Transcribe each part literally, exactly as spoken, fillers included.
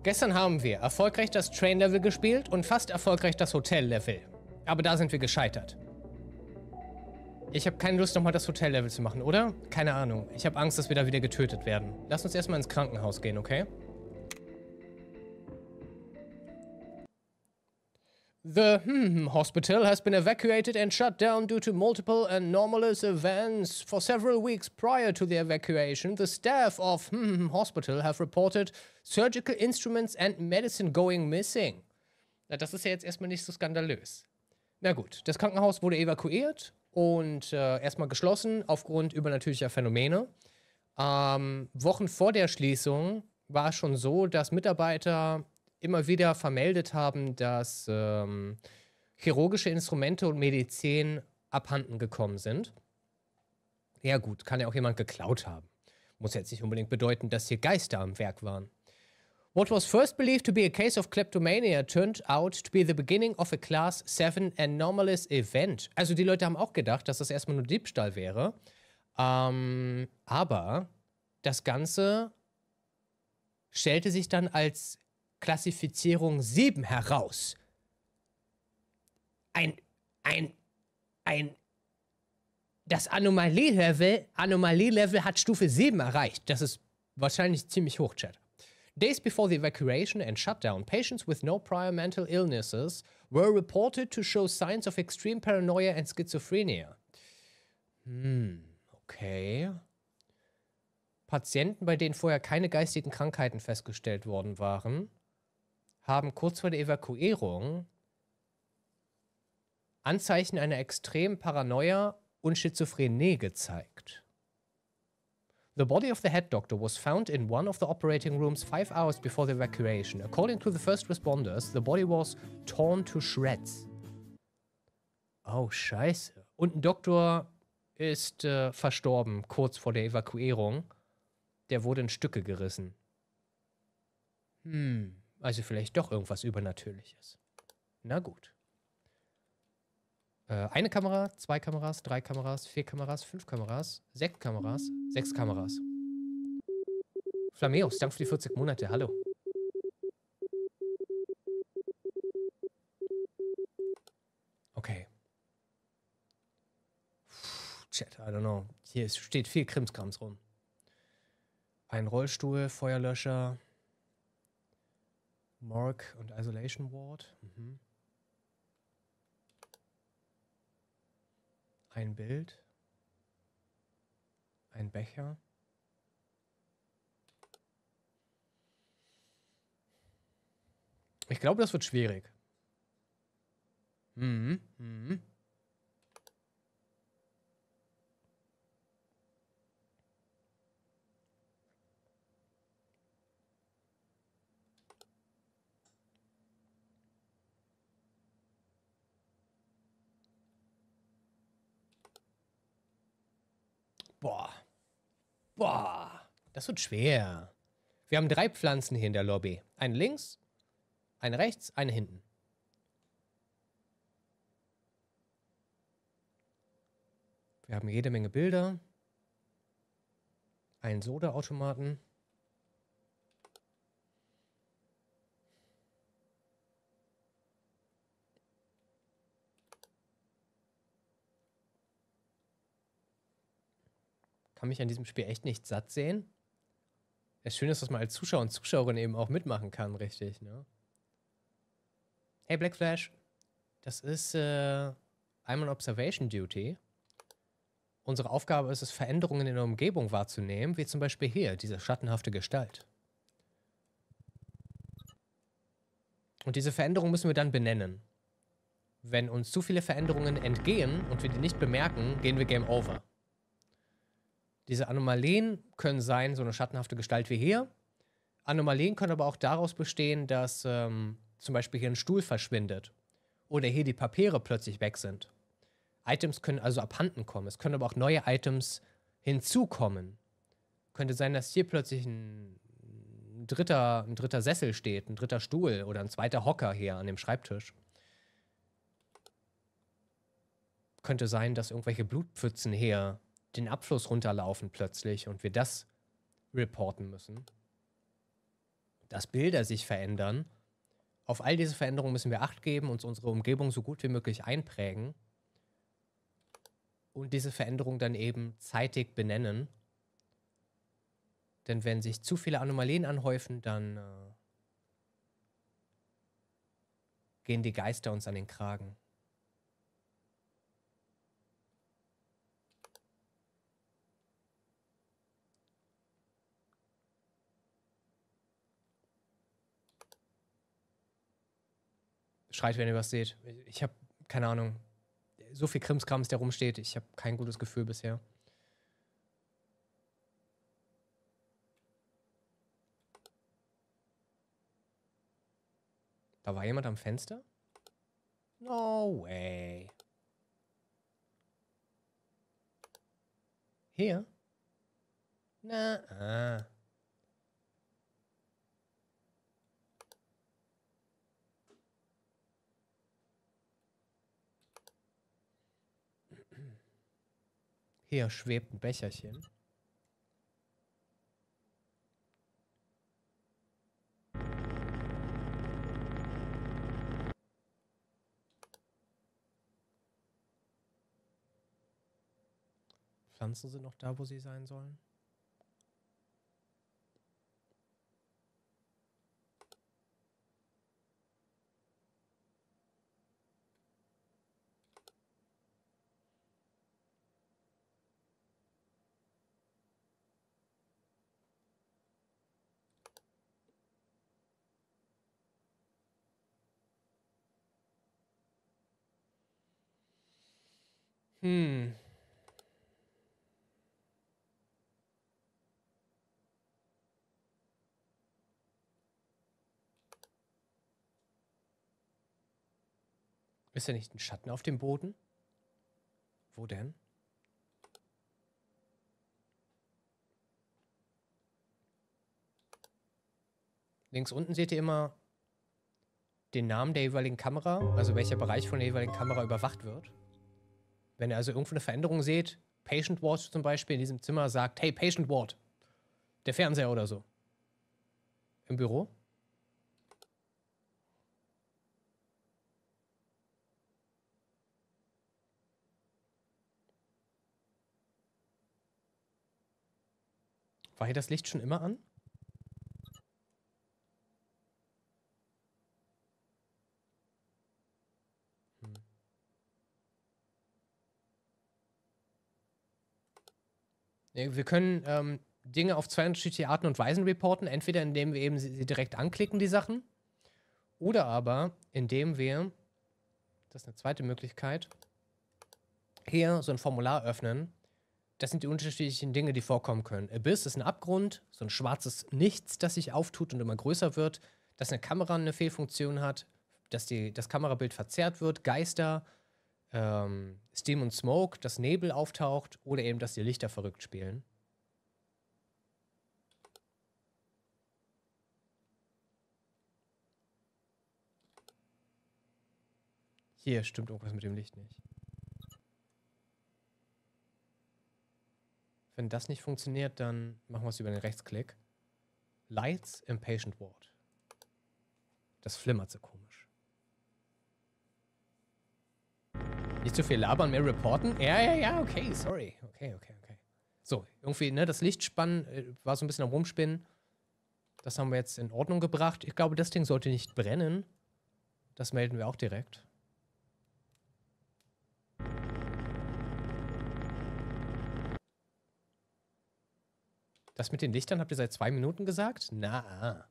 Gestern haben wir erfolgreich das Train-Level gespielt und fast erfolgreich das Hotel-Level. Aber da sind wir gescheitert. Ich habe keine Lust, nochmal das Hotel-Level zu machen, oder? Keine Ahnung. Ich habe Angst, dass wir da wieder getötet werden. Lass uns erstmal ins Krankenhaus gehen, okay? The hmm, hospital has been evacuated and shut down due to multiple anomalous events. For several weeks prior to the evacuation, the staff of hmm, hospital have reported surgical instruments and medicine going missing. Na, das ist ja jetzt erstmal nicht so skandalös. Na gut, das Krankenhaus wurde evakuiert und äh, erstmal geschlossen aufgrund übernatürlicher Phänomene. Ähm, Wochen vor der Schließung war es schon so, dass Mitarbeiter immer wieder vermeldet haben, dass ähm, chirurgische Instrumente und Medizin abhanden gekommen sind. Ja gut, kann ja auch jemand geklaut haben. Muss jetzt nicht unbedingt bedeuten, dass hier Geister am Werk waren. What was first believed to be a case of kleptomania turned out to be the beginning of a Class seven anomalous event. Also die Leute haben auch gedacht, dass das erstmal nur Diebstahl wäre. Ähm, aber das Ganze stellte sich dann als Klassifizierung sieben heraus. Ein, ein, ein, das Anomalie-Level, Anomalie-Level hat Stufe sieben erreicht. Das ist wahrscheinlich ziemlich hoch, Chat. Days before the evacuation and shutdown, patients with no prior mental illnesses were reported to show signs of extreme paranoia and schizophrenia. Hm, okay. Patienten, bei denen vorher keine geistigen Krankheiten festgestellt worden waren, haben kurz vor der Evakuierung Anzeichen einer extremen Paranoia und Schizophrenie gezeigt. The body of the head doctor was found in one of the operating rooms five hours before the evacuation. According to the first responders, the body was torn to shreds. Oh, scheiße. Und ein Doktor ist äh, verstorben kurz vor der Evakuierung. Der wurde in Stücke gerissen. Hm. Also vielleicht doch irgendwas Übernatürliches. Na gut. Äh, eine Kamera, zwei Kameras, drei Kameras, vier Kameras, fünf Kameras, sechs Kameras, sechs Kameras. Flameus, danke für die vierzig Monate. Hallo. Okay. Puh, Chat, I don't know. Hier steht viel Krimskrams rum. Ein Rollstuhl, Feuerlöscher. Morgue und Isolation Ward. Mhm. Ein Bild. Ein Becher. Ich glaube, das wird schwierig. Mhm. Mhm. Boah. Boah. Das wird schwer. Wir haben drei Pflanzen hier in der Lobby. Eine links, eine rechts, eine hinten. Wir haben jede Menge Bilder. Einen Sodaautomaten. Kann mich an diesem Spiel echt nicht satt sehen. Es ist schön, dass man als Zuschauer und Zuschauerin eben auch mitmachen kann, richtig, ne? Hey Black Flash, das ist äh, I'm on Observation Duty. Unsere Aufgabe ist es, Veränderungen in der Umgebung wahrzunehmen, wie zum Beispiel hier, diese schattenhafte Gestalt. Und diese Veränderung müssen wir dann benennen. Wenn uns zu viele Veränderungen entgehen und wir die nicht bemerken, gehen wir Game Over. Diese Anomalien können sein, so eine schattenhafte Gestalt wie hier. Anomalien können aber auch daraus bestehen, dass ähm, zum Beispiel hier ein Stuhl verschwindet. Oder hier die Papiere plötzlich weg sind. Items können also abhanden kommen. Es können aber auch neue Items hinzukommen. Könnte sein, dass hier plötzlich ein dritter, ein dritter Sessel steht, ein dritter Stuhl oder ein zweiter Hocker hier an dem Schreibtisch. Könnte sein, dass irgendwelche Blutpfützen hier den Abfluss runterlaufen plötzlich und wir das reporten müssen. dass Bilder sich verändern. Auf all diese Veränderungen müssen wir Acht geben, uns unsere Umgebung so gut wie möglich einprägen und diese Veränderung dann eben zeitig benennen. Denn wenn sich zu viele Anomalien anhäufen, dann äh, gehen die Geister uns an den Kragen. Schreit, wenn ihr was seht. Ich habe keine Ahnung. So viel Krimskrams, der rumsteht. Ich habe kein gutes Gefühl bisher. Da war jemand am Fenster? No way. Hier? Na, ah. Hier schwebt ein Becherchen. Pflanzen sind noch da, wo sie sein sollen. Hm. Ist ja nicht ein Schatten auf dem Boden? Wo denn? Links unten seht ihr immer den Namen der jeweiligen Kamera, also welcher Bereich von der jeweiligen Kamera überwacht wird. Wenn ihr also irgendwo eine Veränderung seht, Patient Ward zum Beispiel in diesem Zimmer sagt, hey, Patient Ward, der Fernseher oder so. Im Büro. War hier das Licht schon immer an? Hm. Ja, wir können ähm, Dinge auf zwei unterschiedliche Arten und Weisen reporten. Entweder indem wir eben sie, sie direkt anklicken, die Sachen. Oder aber indem wir, das ist eine zweite Möglichkeit, hier so ein Formular öffnen. Das sind die unterschiedlichen Dinge, die vorkommen können. Abyss ist ein Abgrund, so ein schwarzes Nichts, das sich auftut und immer größer wird, dass eine Kamera eine Fehlfunktion hat, dass die, das Kamerabild verzerrt wird, Geister, ähm, Steam und Smoke, dass Nebel auftaucht oder eben, dass die Lichter verrückt spielen. Hier stimmt irgendwas mit dem Licht nicht. Wenn das nicht funktioniert, dann machen wir es über den Rechtsklick. Lights im Patient Ward. Das flimmert so komisch. Nicht zu viel labern, mehr reporten? Ja, ja, ja, okay, sorry. Okay, okay, okay. So, irgendwie, ne, das Lichtspannen äh, war so ein bisschen am Rumspinnen. Das haben wir jetzt in Ordnung gebracht. Ich glaube, das Ding sollte nicht brennen. Das melden wir auch direkt. Das mit den Lichtern habt ihr seit zwei Minuten gesagt? Na.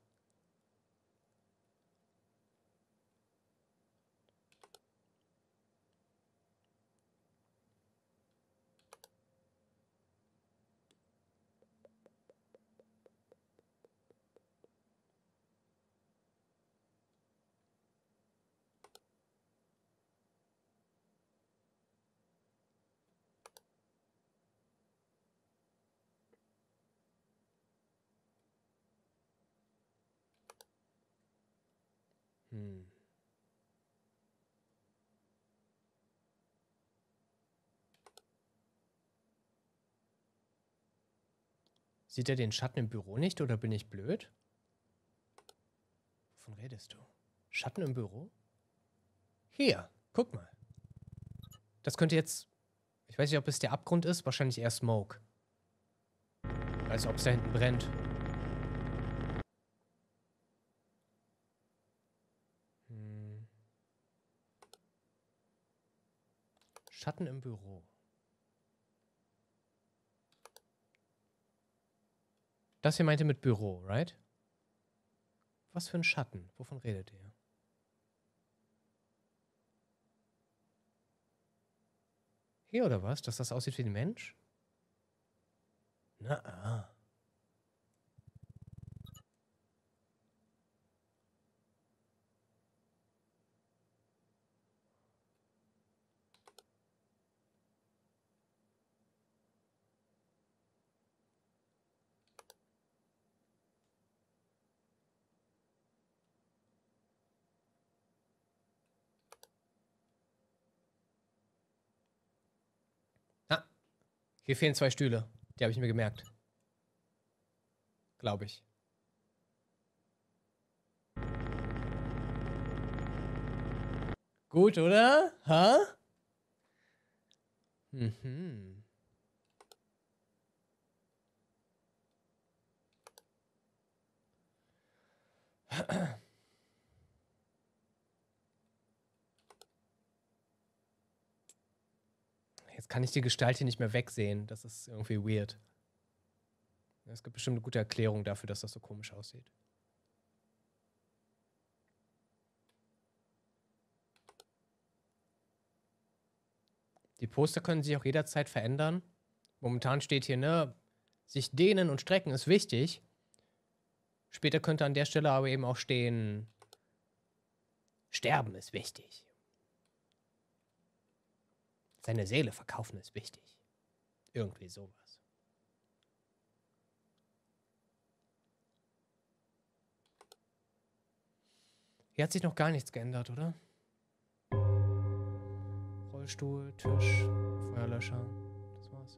Hm. Sieht er den Schatten im Büro nicht oder bin ich blöd? Wovon redest du? Schatten im Büro? Hier, guck mal. Das könnte jetzt... Ich weiß nicht, ob es der Abgrund ist. Wahrscheinlich eher Smoke. Als ob es da hinten brennt. Hm. Schatten im Büro. Das hier meinte mit Büro, right? Was für ein Schatten? Wovon redet ihr? Hier oder was? Dass das aussieht wie ein Mensch? Na, ah. Ah, hier fehlen zwei Stühle. Die habe ich mir gemerkt. Glaube ich. Gut, oder? Ha? Mhm. Jetzt kann ich die Gestalt hier nicht mehr wegsehen. Das ist irgendwie weird. Es gibt bestimmt eine gute Erklärung dafür, dass das so komisch aussieht. Die Poster können sich auch jederzeit verändern. Momentan steht hier, ne, sich dehnen und strecken ist wichtig. Später könnte an der Stelle aber eben auch stehen, sterben ist wichtig. Seine Seele verkaufen ist wichtig. Irgendwie sowas. Hier hat sich noch gar nichts geändert, oder? Rollstuhl, Tisch, Feuerlöscher. Das war's.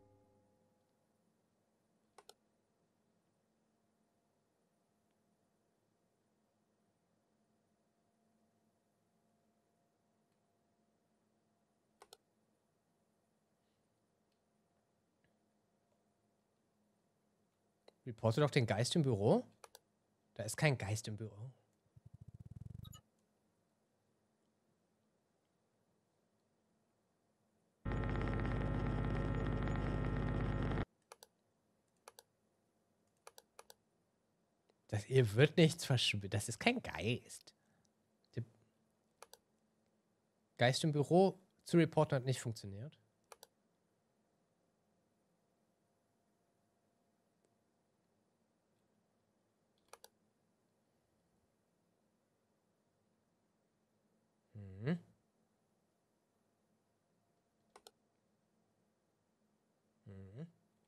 Reporte doch den Geist im Büro? Da ist kein Geist im Büro. Das, ihr wird nichts verschwinden. Das ist kein Geist. Der Geist im Büro zu reporten hat nicht funktioniert. Mhm. Mhm.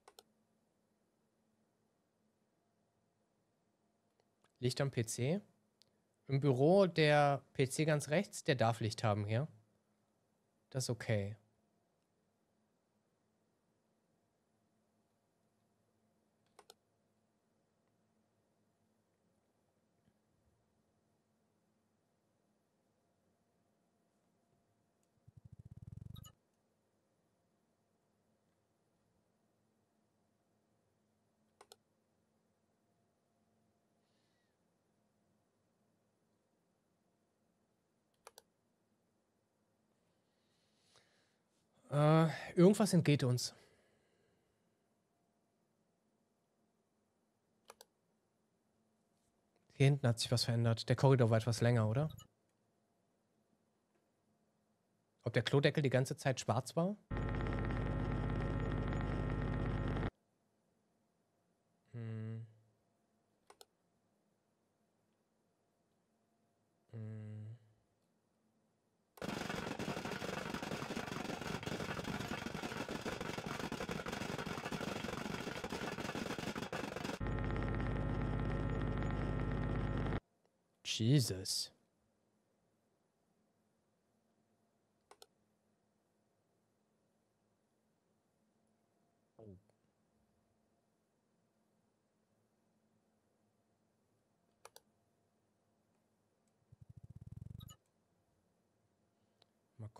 Licht am P C. Im Büro der P C ganz rechts, der darf Licht haben hier. Das ist okay. Äh, irgendwas entgeht uns. Hier hinten hat sich was verändert. Der Korridor war etwas länger, oder? Ob der Klodeckel die ganze Zeit schwarz war? Hm. Hm. Jesus.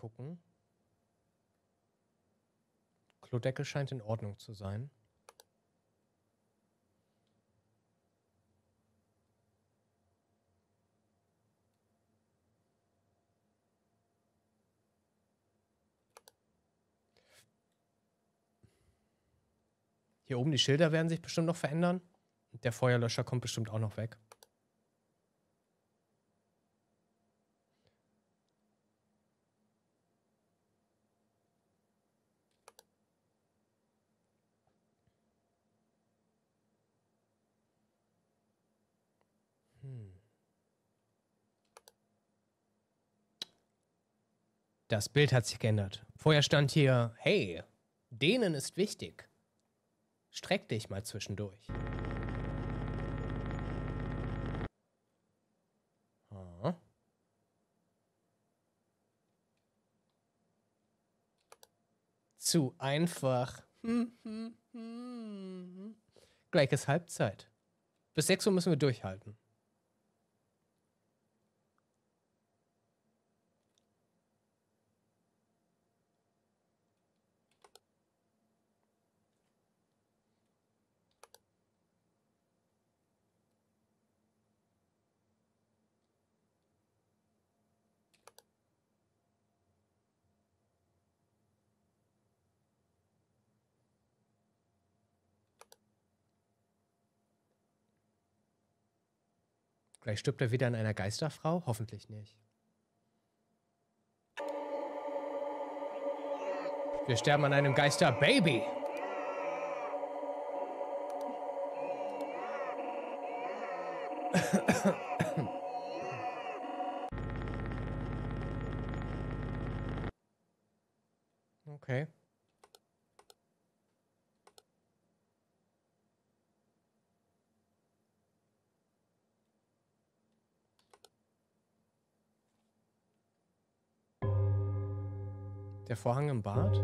gucken. Klodeckel scheint in Ordnung zu sein. Hier oben die Schilder werden sich bestimmt noch verändern. Der Feuerlöscher kommt bestimmt auch noch weg. Hm. Das Bild hat sich geändert. Vorher stand hier, hey, denen ist wichtig. Streck dich mal zwischendurch. Ah. Zu einfach. Hm, hm, hm. Gleich ist Halbzeit. Bis sechs Uhr müssen wir durchhalten. Gleich stirbt er wieder an einer Geisterfrau? Hoffentlich nicht. Wir sterben an einem Geisterbaby. Okay. Der Vorhang im Bad?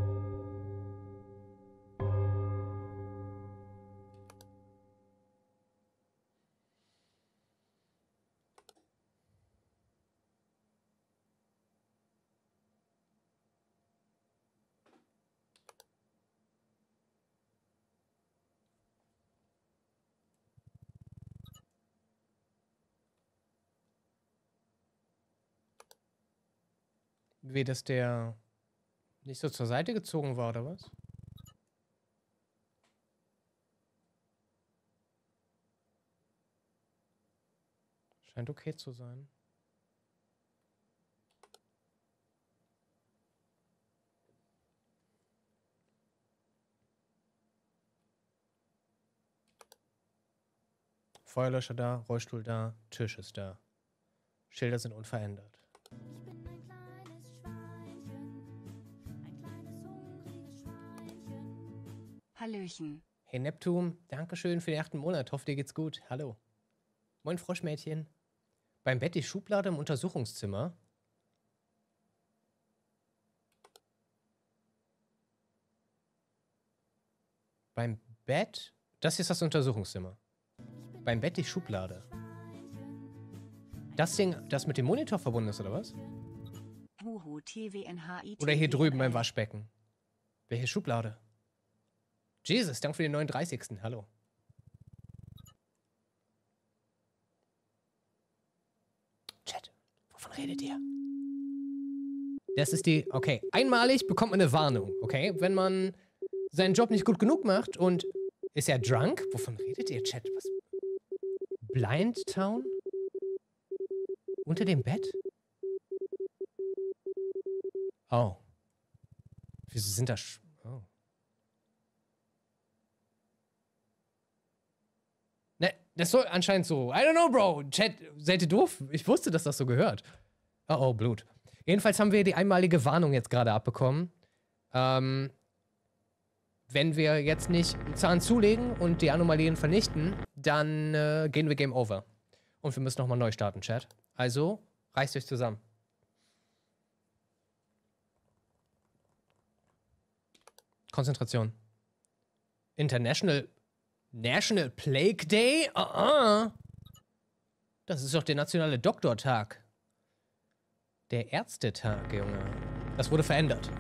Wie, dass der nicht so zur Seite gezogen war, oder was? Scheint okay zu sein. Feuerlöscher da, Rollstuhl da, Tisch ist da. Schilder sind unverändert. Hallöchen. Hey Neptun, Dankeschön für den achten Monat. Hoffe, dir geht's gut. Hallo. Moin Froschmädchen. Beim Bett die Schublade im Untersuchungszimmer. Beim Bett? Das hier ist das Untersuchungszimmer. Beim Bett die Schublade. Das Ding, das mit dem Monitor verbunden ist, oder was? Oder hier drüben beim Waschbecken. Welche Schublade? Jesus, danke für den neununddreißigsten Hallo. Chat, wovon redet ihr? Das ist die... Okay, einmalig bekommt man eine Warnung, okay? Wenn man seinen Job nicht gut genug macht und... Ist er drunk? Wovon redet ihr, Chat? Was? Blind Town? Unter dem Bett? Oh. Wieso sind da... Sch oh. Ne, das soll anscheinend so... I don't know, Bro. Chat, seid ihr doof? Ich wusste, dass das so gehört. Oh, oh, Blut. Jedenfalls haben wir die einmalige Warnung jetzt gerade abbekommen. Ähm... Wenn wir jetzt nicht einen Zahn zulegen und die Anomalien vernichten, dann äh, gehen wir Game Over. Und wir müssen nochmal neu starten, Chat. Also, reißt euch zusammen. Konzentration. International... National Plague Day? Uh-uh. Das ist doch der nationale Doktortag. Der Ärztetag, Junge. Das wurde verändert.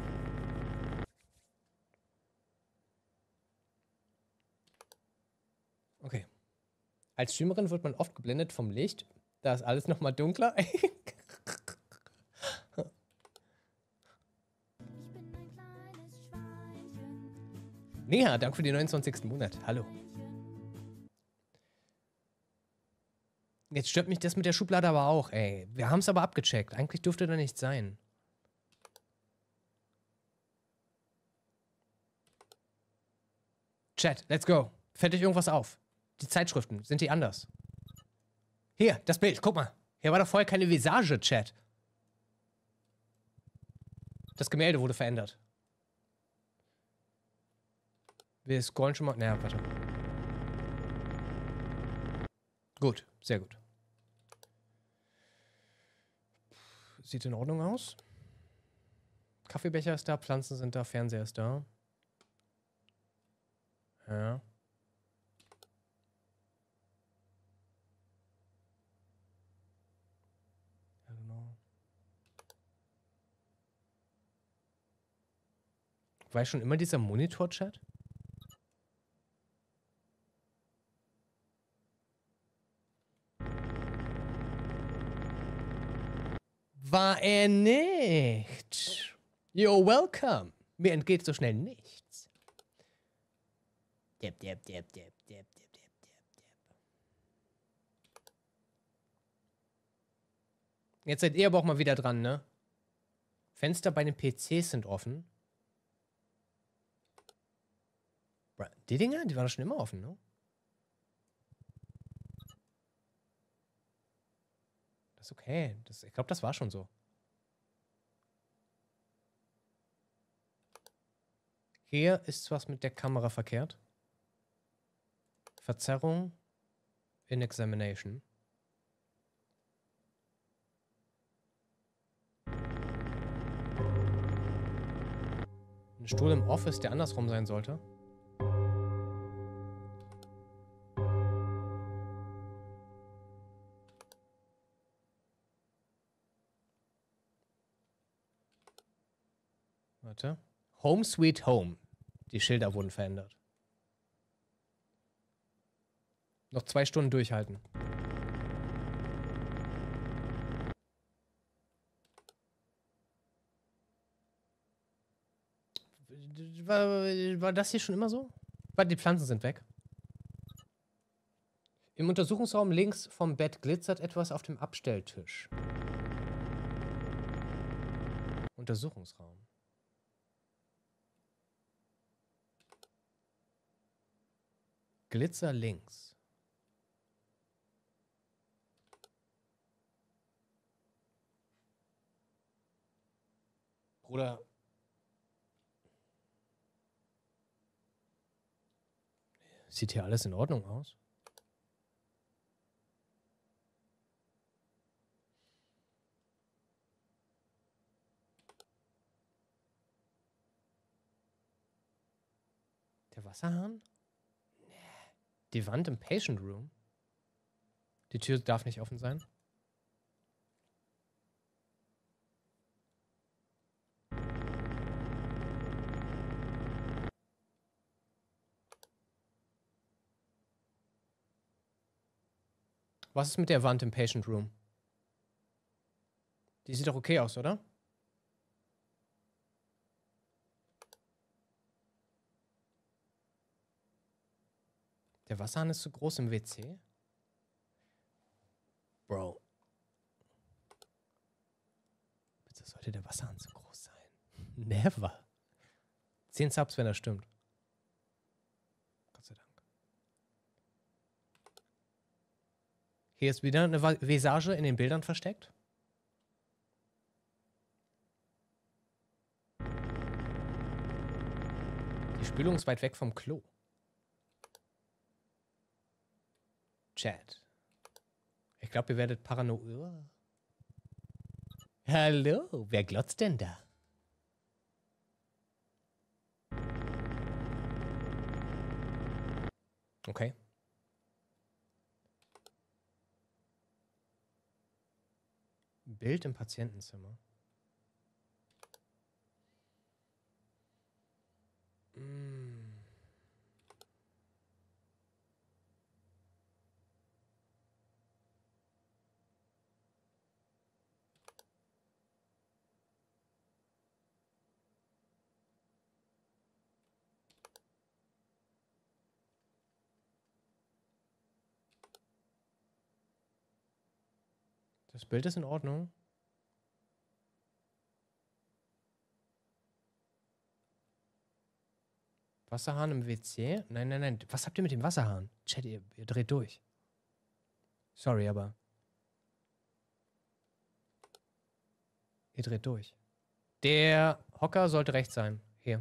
Okay. Als Streamerin wird man oft geblendet vom Licht. Da ist alles nochmal dunkler. Neha, danke für den neunundzwanzigsten Monat. Hallo. Jetzt stört mich das mit der Schublade aber auch, ey. Wir haben es aber abgecheckt. Eigentlich dürfte da nichts sein. Chat, let's go. Fällt euch irgendwas auf? Die Zeitschriften, sind die anders? Hier, das Bild, guck mal. Hier war doch vorher keine Visage, Chat. Das Gemälde wurde verändert. Wir scrollen schon mal. Naja, warte. Gut, sehr gut. Sieht in Ordnung aus. Kaffeebecher ist da, Pflanzen sind da, Fernseher ist da. Ja. Ja, genau. War schon immer dieser Monitor-Chat? War er nicht. You're welcome. Mir entgeht so schnell nichts. Dip, dip, dip, dip, dip, dip, dip, dip. Jetzt seid ihr aber auch mal wieder dran, ne? Fenster bei den P Cs sind offen. Die Dinger, die waren schon immer offen, ne? Das ist okay. Das, ich glaube, das war schon so. Hier ist was mit der Kamera verkehrt. Verzerrung in Examination. Ein Stuhl im Office, der andersrum sein sollte. Warte. Home Sweet Home. Die Schilder wurden verändert. Noch zwei Stunden durchhalten. War, war das hier schon immer so? Die Pflanzen sind weg. Im Untersuchungsraum links vom Bett glitzert etwas auf dem Abstelltisch. Untersuchungsraum. Glitzer links. Bruder. Sieht hier alles in Ordnung aus? Der Wasserhahn? Nee. Die Wand im Patient Room? Die Tür darf nicht offen sein. Was ist mit der Wand im Patient Room? Die sieht doch okay aus, oder? Der Wasserhahn ist zu groß im W C? Bro. Bitte sollte der Wasserhahn zu groß sein. Never. Zehn Subs, wenn das stimmt. Gott sei Dank. Hier ist wieder eine Visage in den Bildern versteckt. Die Spülung ist weit weg vom Klo. Chat. Ich glaube, ihr werdet paranoid. Hallo, wer glotzt denn da? Okay. Bild im Patientenzimmer. Das Bild ist in Ordnung. Wasserhahn im W C? Nein, nein, nein. Was habt ihr mit dem Wasserhahn? Chat, ihr, ihr dreht durch. Sorry, aber... Ihr dreht durch. Der Hocker sollte rechts sein. Hier.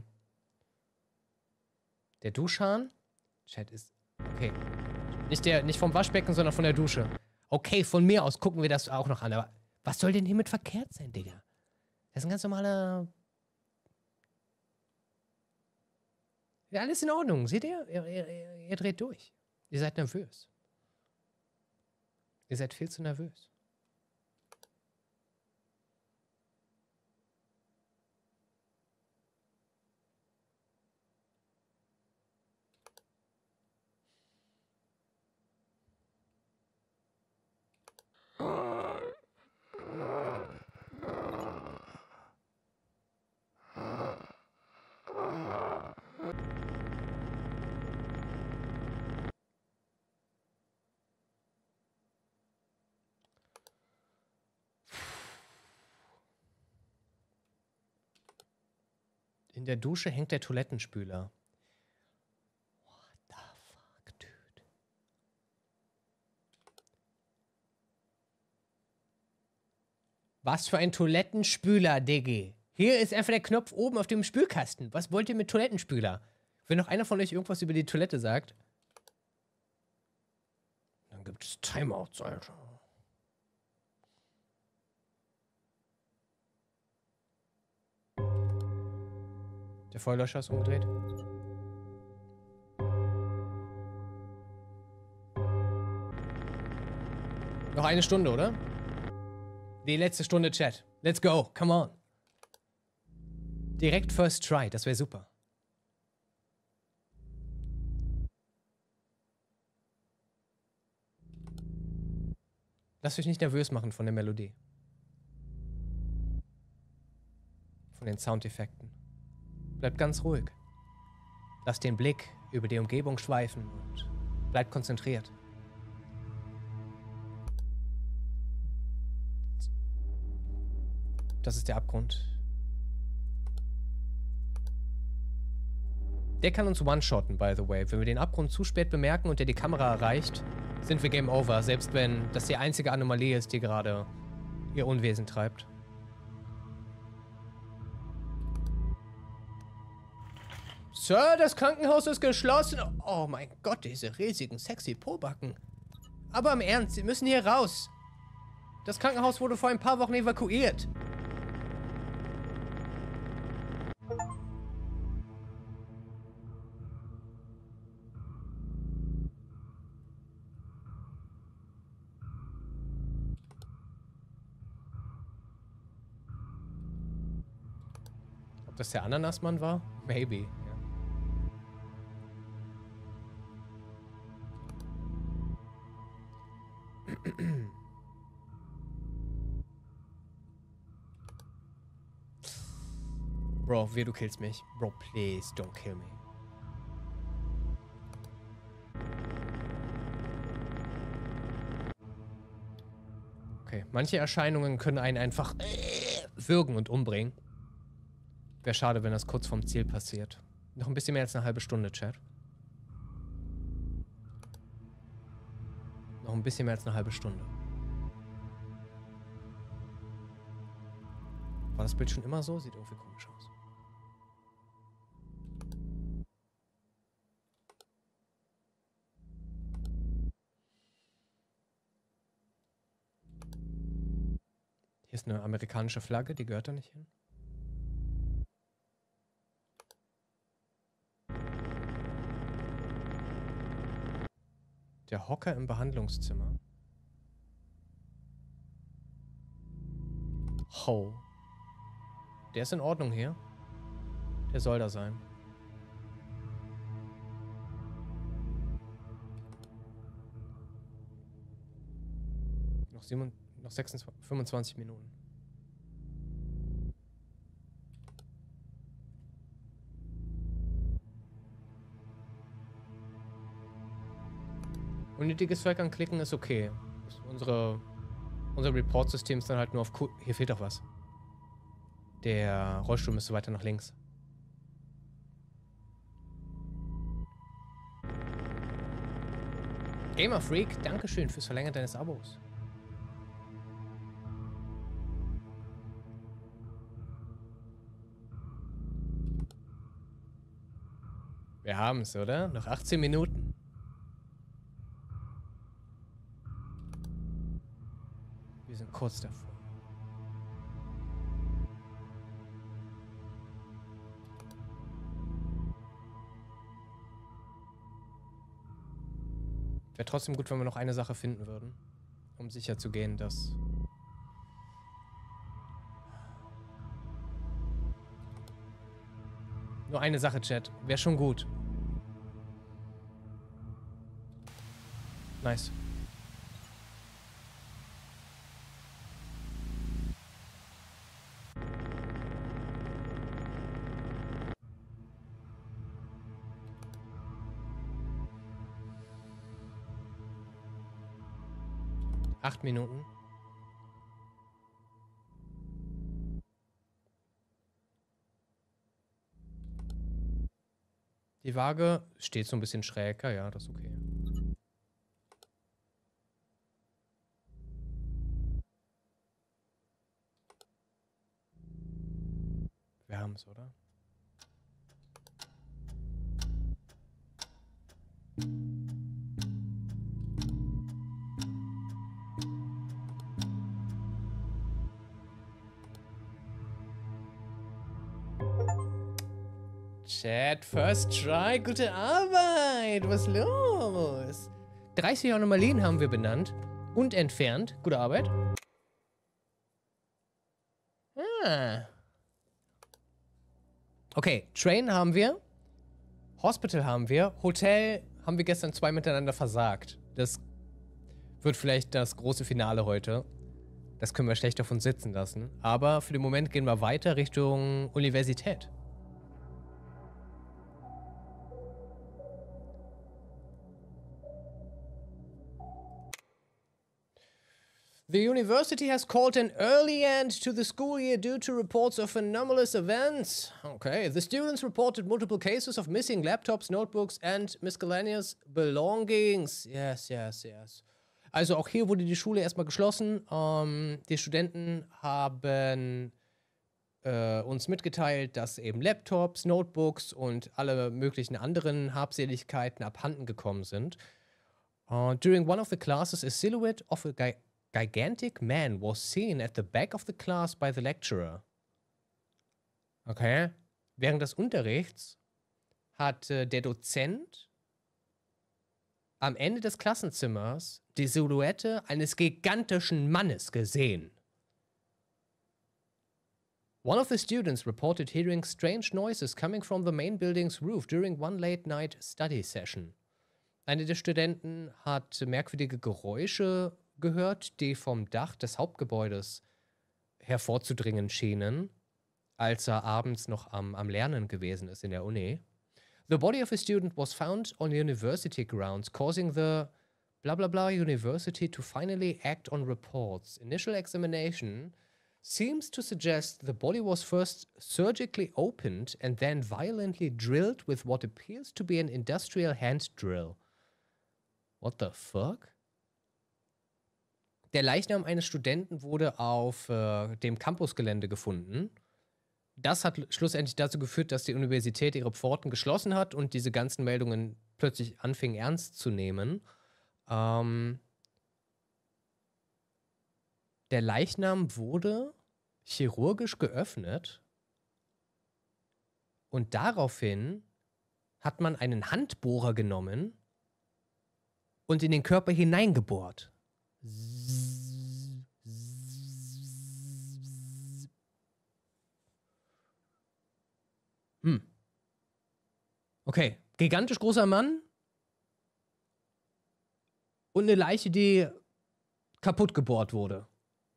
Der Duschhahn? Chat ist... Okay. Nicht, der, nicht vom Waschbecken, sondern von der Dusche. Okay, von mir aus gucken wir das auch noch an. Aber was soll denn hiermit verkehrt sein, Digga? Das ist ein ganz normaler... Ja, alles in Ordnung. Seht ihr? Ihr, ihr? ihr dreht durch. Ihr seid nervös. Ihr seid viel zu nervös. In der Dusche hängt der Toilettenspüler. What the fuck, dude? Was für ein Toilettenspüler, Diggi? Hier ist einfach der Knopf oben auf dem Spülkasten. Was wollt ihr mit Toilettenspüler? Wenn noch einer von euch irgendwas über die Toilette sagt, dann gibt es Timeouts, Alter. Der Feuerlöscher ist umgedreht. Noch eine Stunde, oder? Die letzte Stunde Chat. Let's go, come on. Direkt First Try, das wäre super. Lasst euch nicht nervös machen von der Melodie. Von den Soundeffekten. Bleibt ganz ruhig. Lasst den Blick über die Umgebung schweifen und bleibt konzentriert. Das ist der Abgrund. Der kann uns one-shotten, by the way. Wenn wir den Abgrund zu spät bemerken und der die Kamera erreicht, sind wir Game Over. Selbst wenn das die einzige Anomalie ist, die gerade ihr Unwesen treibt. Sir, das Krankenhaus ist geschlossen. Oh mein Gott, diese riesigen, sexy Pobacken. Aber im Ernst, Sie müssen hier raus. Das Krankenhaus wurde vor ein paar Wochen evakuiert. Ob das der Ananasmann war? Maybe. Bro, wie du killst mich. Bro, please don't kill me. Okay, manche Erscheinungen können einen einfach würgen und umbringen. Wäre schade, wenn das kurz vorm Ziel passiert. Noch ein bisschen mehr als eine halbe Stunde, Chat. Noch ein bisschen mehr als eine halbe Stunde. War das Bild schon immer so? Sieht irgendwie komisch aus. Hier ist eine amerikanische Flagge, die gehört da nicht hin. Der Hocker im Behandlungszimmer. Oh. Der ist in Ordnung hier. Der soll da sein. Noch, sieben, noch sechsundzwanzig, fünfundzwanzig Minuten. Unnötiges Zeug anklicken ist okay. Ist unsere Unser Report-System ist dann halt nur auf... Ku Hier fehlt doch was. Der Rollstuhl müsste weiter nach links. Gamer Freak, dankeschön fürs Verlängern deines Abos. Wir haben es, oder? Noch achtzehn Minuten. Wir sind kurz davor. Wäre trotzdem gut, wenn wir noch eine Sache finden würden, um sicher zu gehen, dass... Nur eine Sache, Chat. Wäre schon gut. Nice. Acht Minuten. Die Waage steht so ein bisschen schräger, ja, das ist okay. Wir haben es, oder? Chat, first try, gute Arbeit, was los? dreißig Anomalien haben wir benannt und entfernt, gute Arbeit. Ah. Okay, Train haben wir, Hospital haben wir, Hotel haben wir gestern zwei miteinander versagt. Das wird vielleicht das große Finale heute. Das können wir schlecht auf uns sitzen lassen. Aber für den Moment gehen wir weiter Richtung Universität. The university has called an early end to the school year due to reports of anomalous events. Okay, the students reported multiple cases of missing laptops, notebooks and miscellaneous belongings. Yes, yes, yes. Also auch hier wurde die Schule erstmal geschlossen. Ähm, die Studenten haben äh, uns mitgeteilt, dass eben Laptops, Notebooks und alle möglichen anderen Habseligkeiten abhanden gekommen sind. Uh, during one of the classes, a silhouette of a guy gigantic man was seen at the back of the class by the lecturer. Okay. Während des Unterrichts hat äh, der Dozent am Ende des Klassenzimmers die Silhouette eines gigantischen Mannes gesehen. One of the students reported hearing strange noises coming from the main building's roof during one late night study session. Eine der Studenten hat merkwürdige Geräusche gehört, die vom Dach des Hauptgebäudes hervorzudringen schienen, als er abends noch am, am Lernen gewesen ist in der Uni. The body of a student was found on university grounds, causing the blah blah blah university to finally act on reports. Initial examination seems to suggest the body was first surgically opened and then violently drilled with what appears to be an industrial hand drill. What the fuck? Der Leichnam eines Studenten wurde auf äh, dem Campusgelände gefunden. Das hat schlussendlich dazu geführt, dass die Universität ihre Pforten geschlossen hat und diese ganzen Meldungen plötzlich anfingen ernst zu nehmen. Ähm, der Leichnam wurde chirurgisch geöffnet und daraufhin hat man einen Handbohrer genommen und in den Körper hineingebohrt. Hm. Okay, gigantisch großer Mann und eine Leiche, die kaputt gebohrt wurde.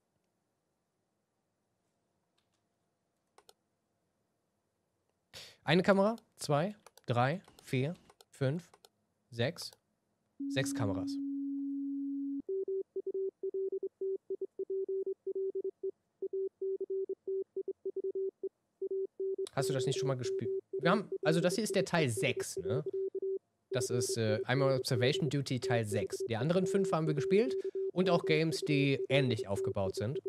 Eine Kamera, zwei, drei, vier, fünf, sechs, sechs Kameras. Hast du das nicht schon mal gespielt? Wir haben, also das hier ist der Teil sechs, ne? Das ist äh, I'm on Observation Duty Teil sechs. Die anderen fünf haben wir gespielt und auch Games, die ähnlich aufgebaut sind.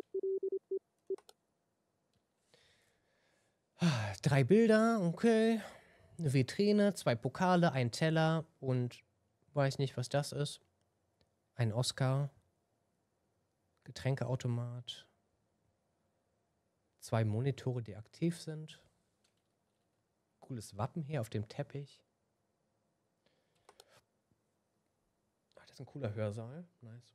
Ah, drei Bilder, okay. Eine Vitrine, zwei Pokale, ein Teller und weiß nicht, was das ist. Ein Oscar. Getränkeautomat. Zwei Monitore, die aktiv sind. Cooles Wappen hier auf dem Teppich. Ach, das ist ein cooler Hörsaal. Nice.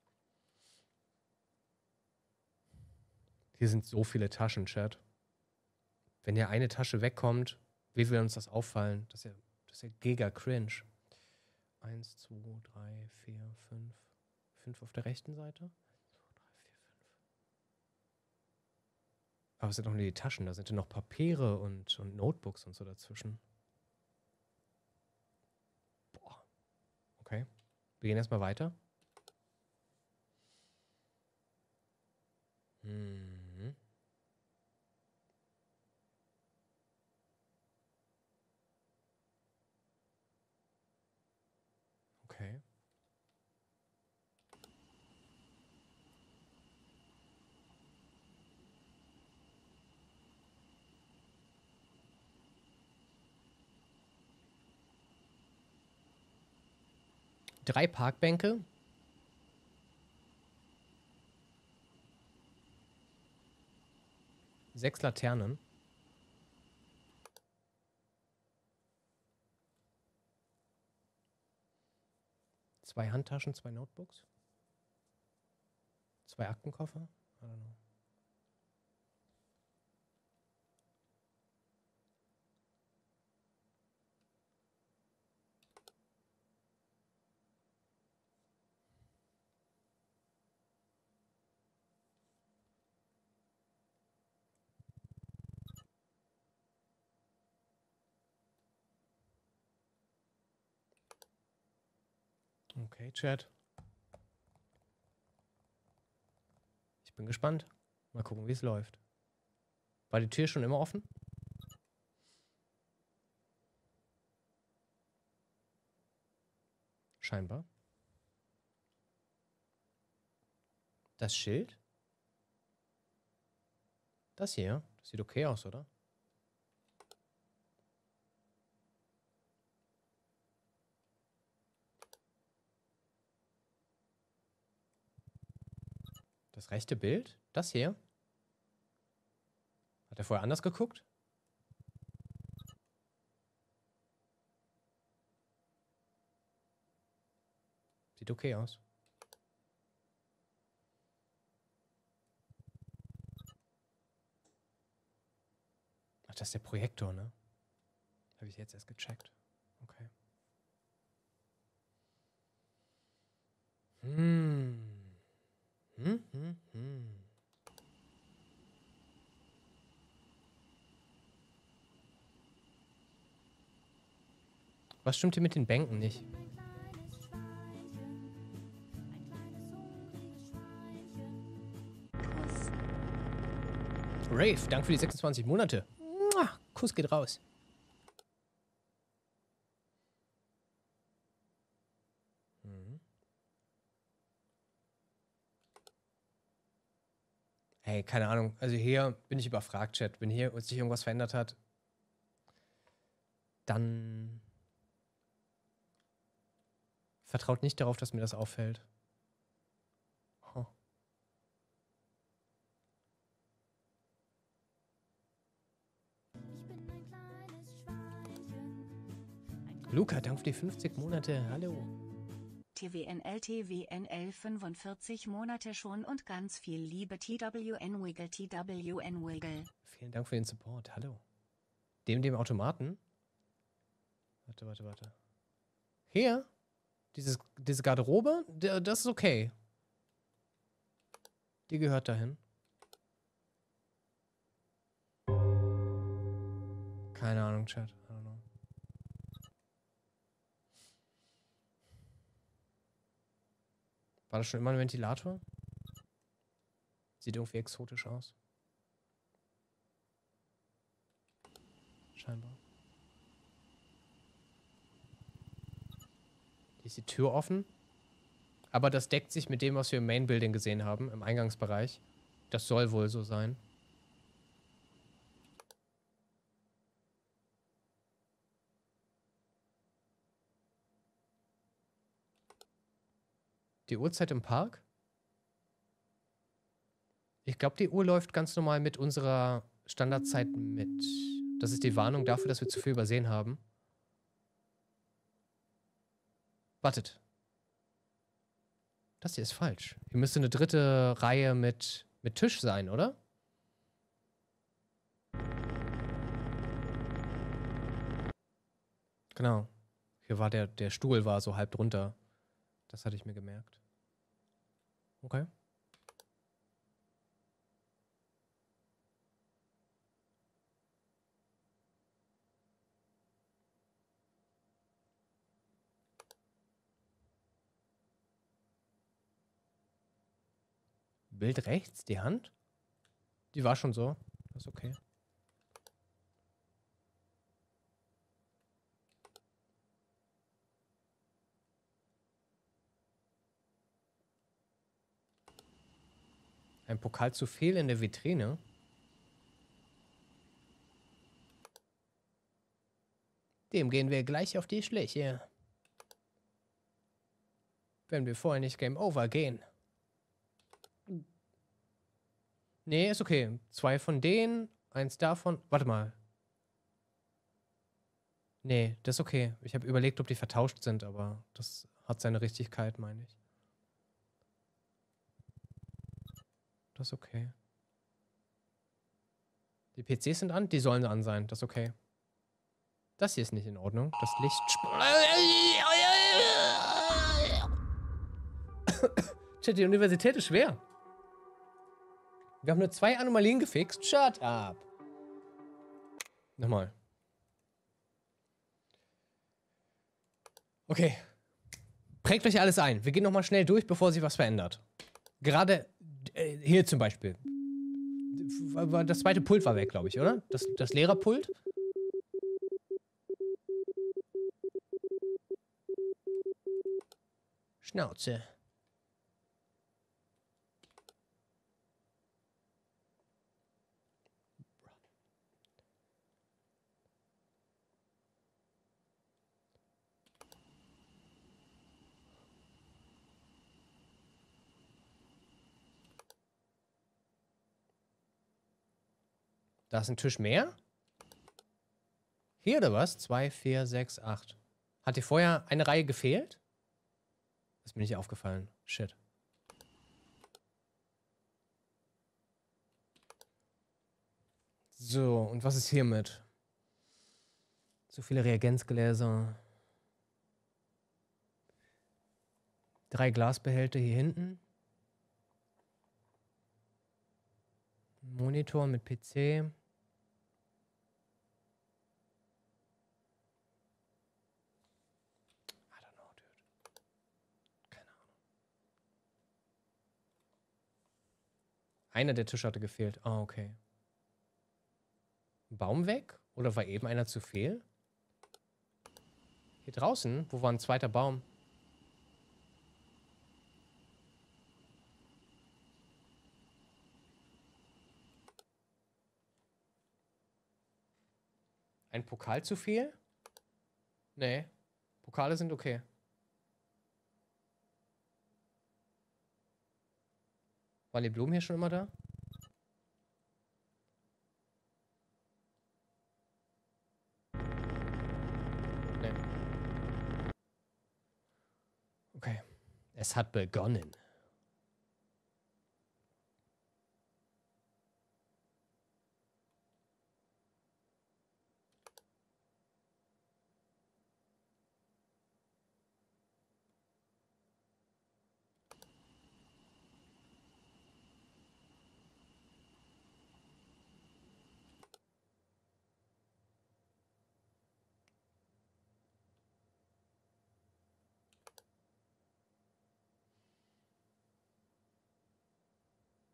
Hier sind so viele Taschen, Chat. Wenn hier eine Tasche wegkommt, wie will uns das auffallen? Das ist ja, das ist ja giga cringe. Eins, zwei, drei, vier, fünf. Fünf auf der rechten Seite. Aber es sind noch nur die Taschen, da sind ja noch Papiere und, und Notebooks und so dazwischen. Boah. Okay. Wir gehen erstmal weiter. Mhm. Okay. Drei Parkbänke. Sechs Laternen. Zwei Handtaschen, zwei Notebooks. Zwei Aktenkoffer. I don't know. Okay, Chat. Ich bin gespannt. Mal gucken, wie es läuft. War die Tür schon immer offen? Scheinbar. Das Schild? Das hier? Das sieht okay aus, oder? Das rechte Bild? Das hier? Hat er vorher anders geguckt? Sieht okay aus. Ach, das ist der Projektor, ne? Habe ich jetzt erst gecheckt. Okay. Hm. Hm, hm, hm. Was stimmt hier mit den Bänken nicht? Rave, danke für die sechsundzwanzig Monate. Mua, Kuss geht raus. Mhm. Hey, keine Ahnung. Also hier bin ich überfragt, Chat. Wenn hier sich irgendwas verändert hat, dann vertraut nicht darauf, dass mir das auffällt. Oh. Luca, danke für die fünfzig Monate. Hallo. T W N L T W N L fünfundvierzig Monate schon und ganz viel Liebe T W N Wiggle T W N Wiggle. Vielen Dank für den Support. Hallo. Dem, dem Automaten? Warte, warte, warte. Hier? Dieses, diese Garderobe? D- Das ist okay. Die gehört dahin. Keine Ahnung, Chat. I don't know. War das schon immer ein Ventilator? Sieht irgendwie exotisch aus. scheinbar. Hier ist die Tür offen. Aber das deckt sich mit dem, was wir im Main Building gesehen haben, im Eingangsbereich. Das soll wohl so sein. Die Uhrzeit im Park? Ich glaube, die Uhr läuft ganz normal mit unserer Standardzeit mit. Das ist die Warnung dafür, dass wir zu viel übersehen haben. Wartet. Das hier ist falsch. Hier müsste eine dritte Reihe mit, mit Tisch sein, oder? Genau. Hier war der, der Stuhl war so halb drunter. Das hatte ich mir gemerkt. Okay. Bild rechts, die Hand? Die war schon so. Das ist okay. Ein Pokal zu viel in der Vitrine. Dem gehen wir gleich auf die Schliche. Wenn wir vorher nicht Game Over gehen. Nee, ist okay. Zwei von denen, eins davon. Warte mal. Nee, das ist okay. Ich habe überlegt, ob die vertauscht sind, aber das hat seine Richtigkeit, meine ich. Das ist okay. Die P Cs sind an, die sollen an sein. Das ist okay. Das hier ist nicht in Ordnung. Das Licht... Shit, die Universität ist schwer. Wir haben nur zwei Anomalien gefixt. Shut up. Nochmal. Okay. Prägt euch alles ein. Wir gehen nochmal schnell durch, bevor sich was verändert. Gerade äh, hier zum Beispiel. Das zweite Pult war weg, glaube ich, oder? Das, das Lehrerpult. Schnauze. Da ist ein Tisch mehr? Hier oder was? Zwei, vier, sechs, acht. Hat dir vorher eine Reihe gefehlt? Das ist mir nicht aufgefallen. Shit. So, und was ist hiermit? So viele Reagenzgläser. Drei Glasbehälter hier hinten. Monitor mit P C. I don't know, dude. Keine Ahnung. Einer der Tische hatte gefehlt. Ah, okay. Baum weg? Oder war eben einer zu viel? Hier draußen? Wo war ein zweiter Baum? Ein Pokal zu viel? Nee. Pokale sind okay. Waren die Blumen hier schon immer da? Nee. Okay. Es hat begonnen.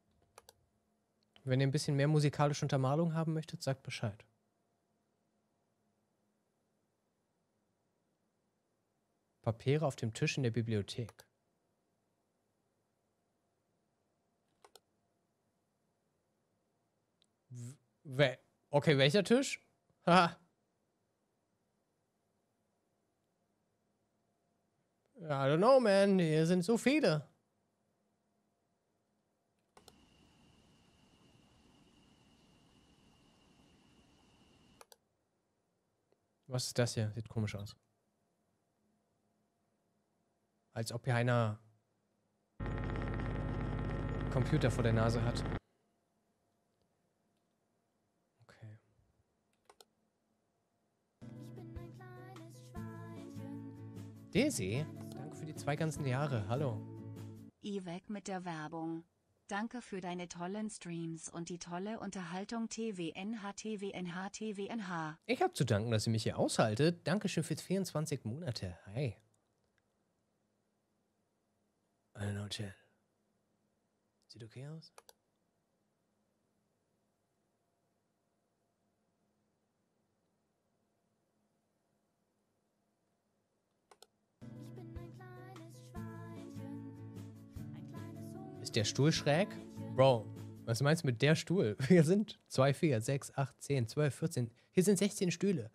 Wenn ihr ein bisschen mehr musikalische Untermalung haben möchtet, sagt Bescheid. Papiere auf dem Tisch in der Bibliothek. We okay, welcher Tisch? Haha. I don't know, man. Hier sind so viele. Was ist das hier? Sieht komisch aus. Als ob hier einer Computer vor der Nase hat. Okay. Daisy, danke für die zwei ganzen Jahre. Hallo. I weg mit der Werbung. Danke für deine tollen Streams und die tolle Unterhaltung T W N H, T W N H, T W N H. Ich habe zu danken, dass ihr mich hier aushaltet. Dankeschön für vierundzwanzig Monate. Hi. I don't know, Chat. Sieht okay aus? Ist der Stuhl schräg? Bro, was meinst du mit der Stuhl? Wir sind zwei, vier, sechs, acht, zehn, zwölf, vierzehn. Hier sind sechzehn Stühle.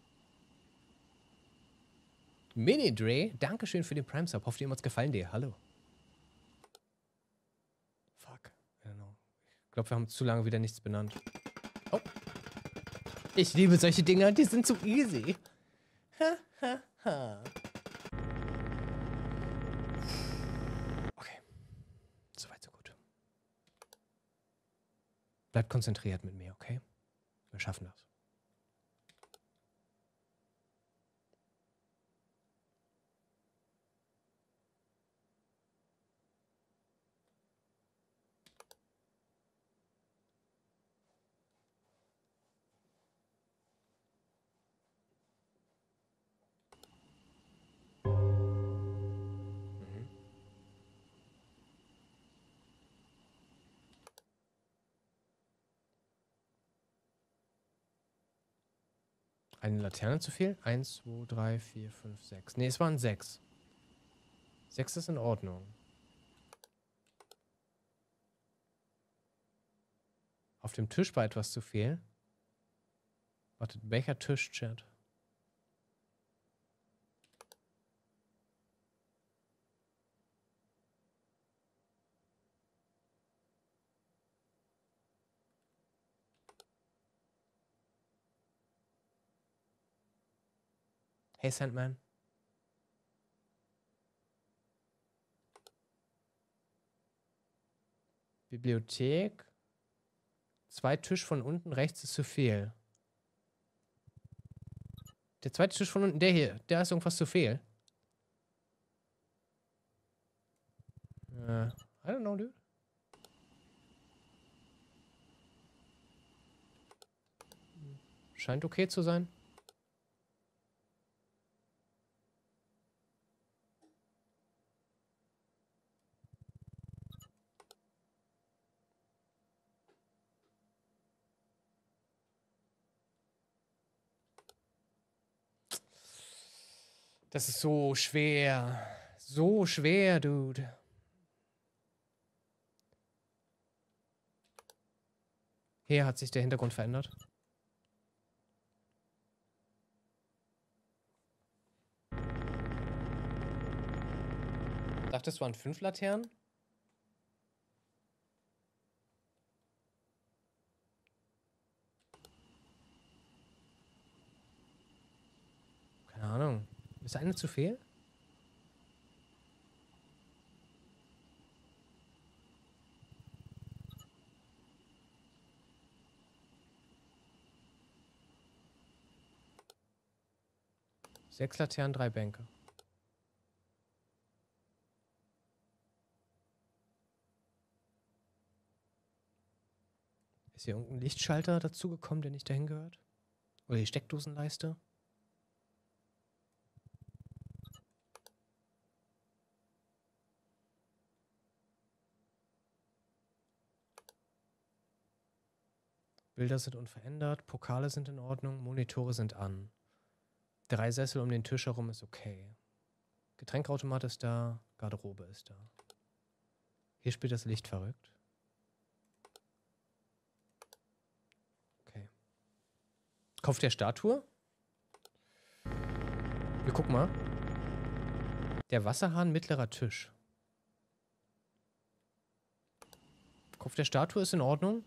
Mini-Dre, Dankeschön für den Prime-Sub. Hoffe, dir hat's gefallen dir. Hallo. Fuck. I don't know. Ich glaube, wir haben zu lange wieder nichts benannt. Oh. Ich liebe solche Dinger, die sind zu easy. Ha, ha, ha. Okay. Soweit, so gut. Bleibt konzentriert mit mir, okay? Wir schaffen das. Eine Laterne zu viel? Eins, zwei, drei, vier, fünf, sechs. Ne, es waren sechs. Sechs ist in Ordnung. Auf dem Tisch war etwas zu viel. Wartet, welcher Tisch, Chat? Hey Sandman. Bibliothek. Zwei Tisch von unten rechts ist zu viel. Der zweite Tisch von unten, der hier, da ist irgendwas zu viel. Uh, I don't know, dude. Scheint okay zu sein. Das ist so schwer. So schwer, Dude. Hier hat sich der Hintergrund verändert. Dachtest du an fünf Laternen? Keine Ahnung. Ist eine zu viel? Sechs Laternen, drei Bänke. Ist hier irgendein Lichtschalter dazugekommen, der nicht dahin gehört? Oder die Steckdosenleiste? Bilder sind unverändert, Pokale sind in Ordnung, Monitore sind an. Drei Sessel um den Tisch herum ist okay. Getränkeautomat ist da. Garderobe ist da. Hier spielt das Licht verrückt. Okay. Kopf der Statue. Wir gucken mal. Der Wasserhahn, mittlerer Tisch. Kopf der Statue ist in Ordnung.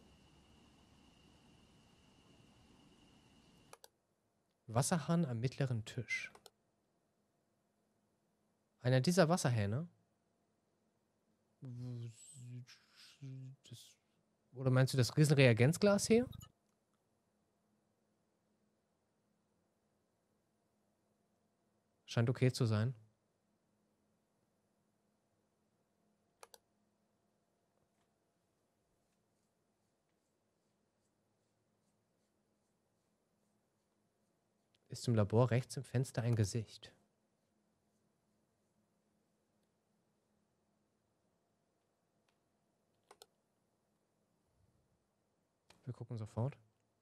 Wasserhahn am mittleren Tisch. Einer dieser Wasserhähne. Das, oder meinst du das Riesenreagenzglas hier? Scheint okay zu sein. Ist im Labor rechts im Fenster ein Gesicht. Wir gucken sofort.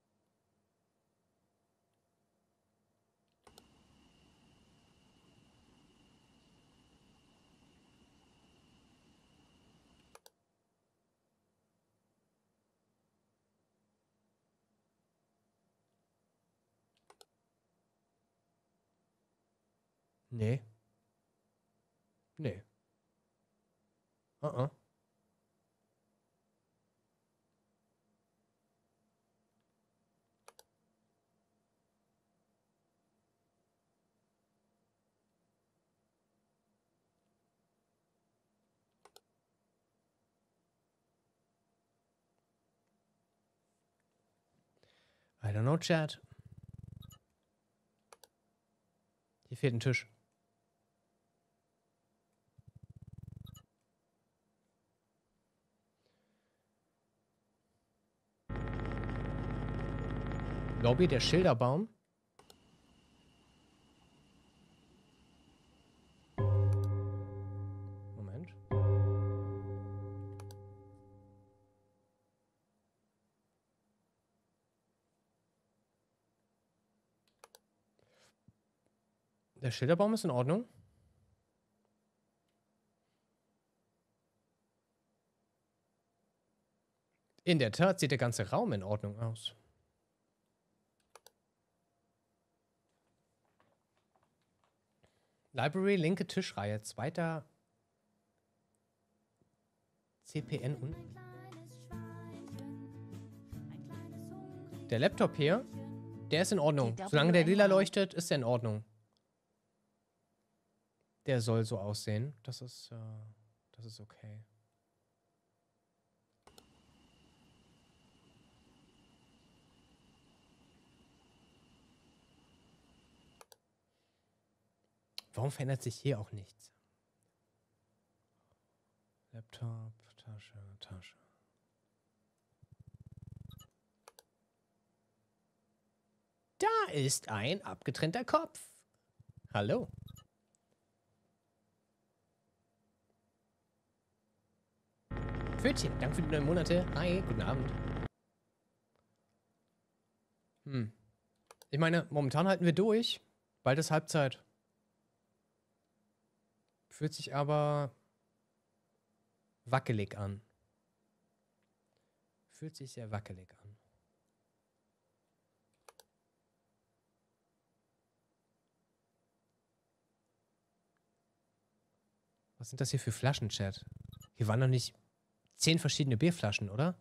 Nee. Nee. Uh-uh. I don't know, Chat. Hier fehlt ein Tisch. Lobby, der Schilderbaum. Moment. Der Schilderbaum ist in Ordnung. In der Tat sieht der ganze Raum in Ordnung aus. Library, linke Tischreihe, zweiter C P N unten. Der Laptop hier, der ist in Ordnung. Solange der lila leuchtet, ist er in Ordnung. Der soll so aussehen. Das ist, äh, das ist okay. Warum verändert sich hier auch nichts? Laptop, Tasche, Tasche. Da ist ein abgetrennter Kopf. Hallo. Pfötchen, danke für die neun Monate. Hi, guten Abend. Hm. Ich meine, momentan halten wir durch. Bald ist Halbzeit. Fühlt sich aber wackelig an. Fühlt sich sehr wackelig an. Was sind das hier für Flaschen, Chat? Hier waren noch nicht zehn verschiedene Bierflaschen, oder?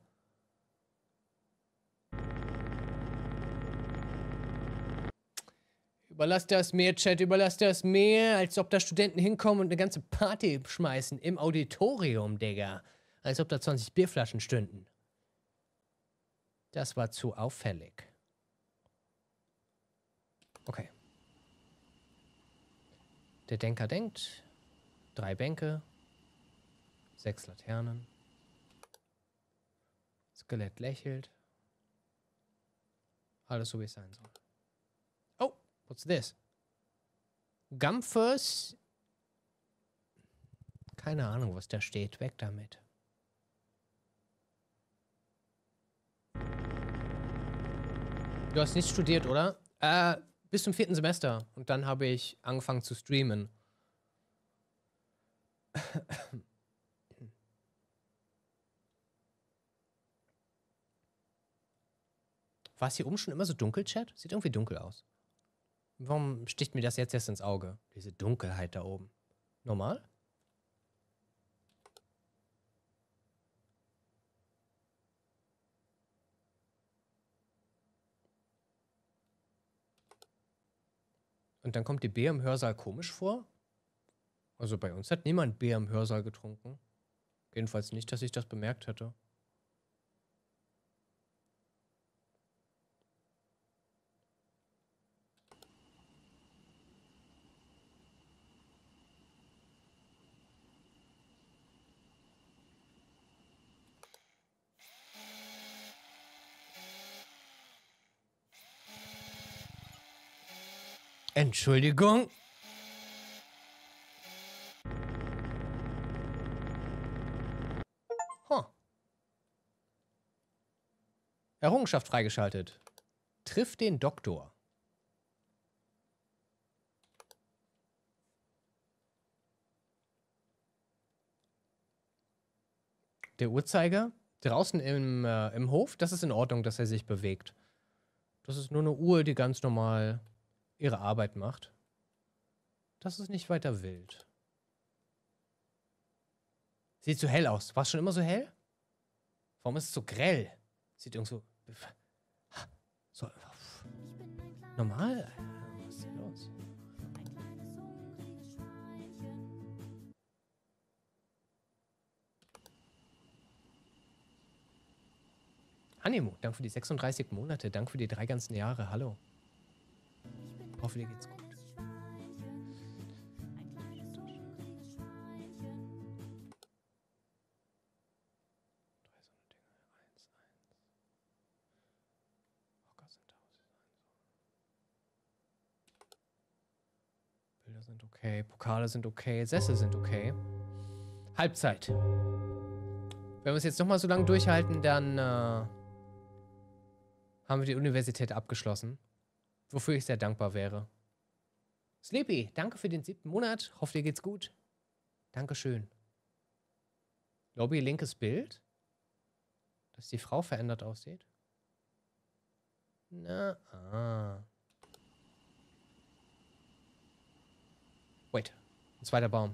Überlasst das mir, Chat, überlasst das mir, als ob da Studenten hinkommen und eine ganze Party schmeißen im Auditorium, Digga. Als ob da zwanzig Bierflaschen stünden. Das war zu auffällig. Okay. Der Denker denkt. Drei Bänke. Sechs Laternen. Skelett lächelt. Alles so, wie es sein soll. Oh, what's this? Gumpfers. Keine Ahnung, was da steht. Weg damit. Du hast nicht studiert, oder? Äh, bis zum vierten Semester. Und dann habe ich angefangen zu streamen. War es hier oben schon immer so dunkel, Chat? Sieht irgendwie dunkel aus. Warum sticht mir das jetzt erst ins Auge? Diese Dunkelheit da oben. Normal? Und dann kommt die Bier im Hörsaal komisch vor? Also bei uns hat niemand Bier im Hörsaal getrunken. Jedenfalls nicht, dass ich das bemerkt hätte. Entschuldigung. Huh. Errungenschaft freigeschaltet. Triff den Doktor. Der Uhrzeiger draußen im, äh, im Hof, das ist in Ordnung, dass er sich bewegt. Das ist nur eine Uhr, die ganz normal ihre Arbeit macht. Das ist nicht weiter wild. Sieht so hell aus. War es schon immer so hell? Warum ist es so grell? Sieht irgendwie so... so normal? Was ist denn los? Animo, danke für die sechsunddreißig Monate. Danke für die drei ganzen Jahre. Hallo. Hoffe, dir geht's gut. Bilder sind okay, Pokale sind okay, Sessel sind okay. Halbzeit. Wenn wir es jetzt nochmal so lange durchhalten, dann äh, haben wir die Universität abgeschlossen. Wofür ich sehr dankbar wäre. Sleepy, danke für den siebten Monat. Hoffe, dir geht's gut. Dankeschön. Lobby, linkes Bild. Dass die Frau verändert aussieht. Na, ah. Wait. Ein zweiter Baum.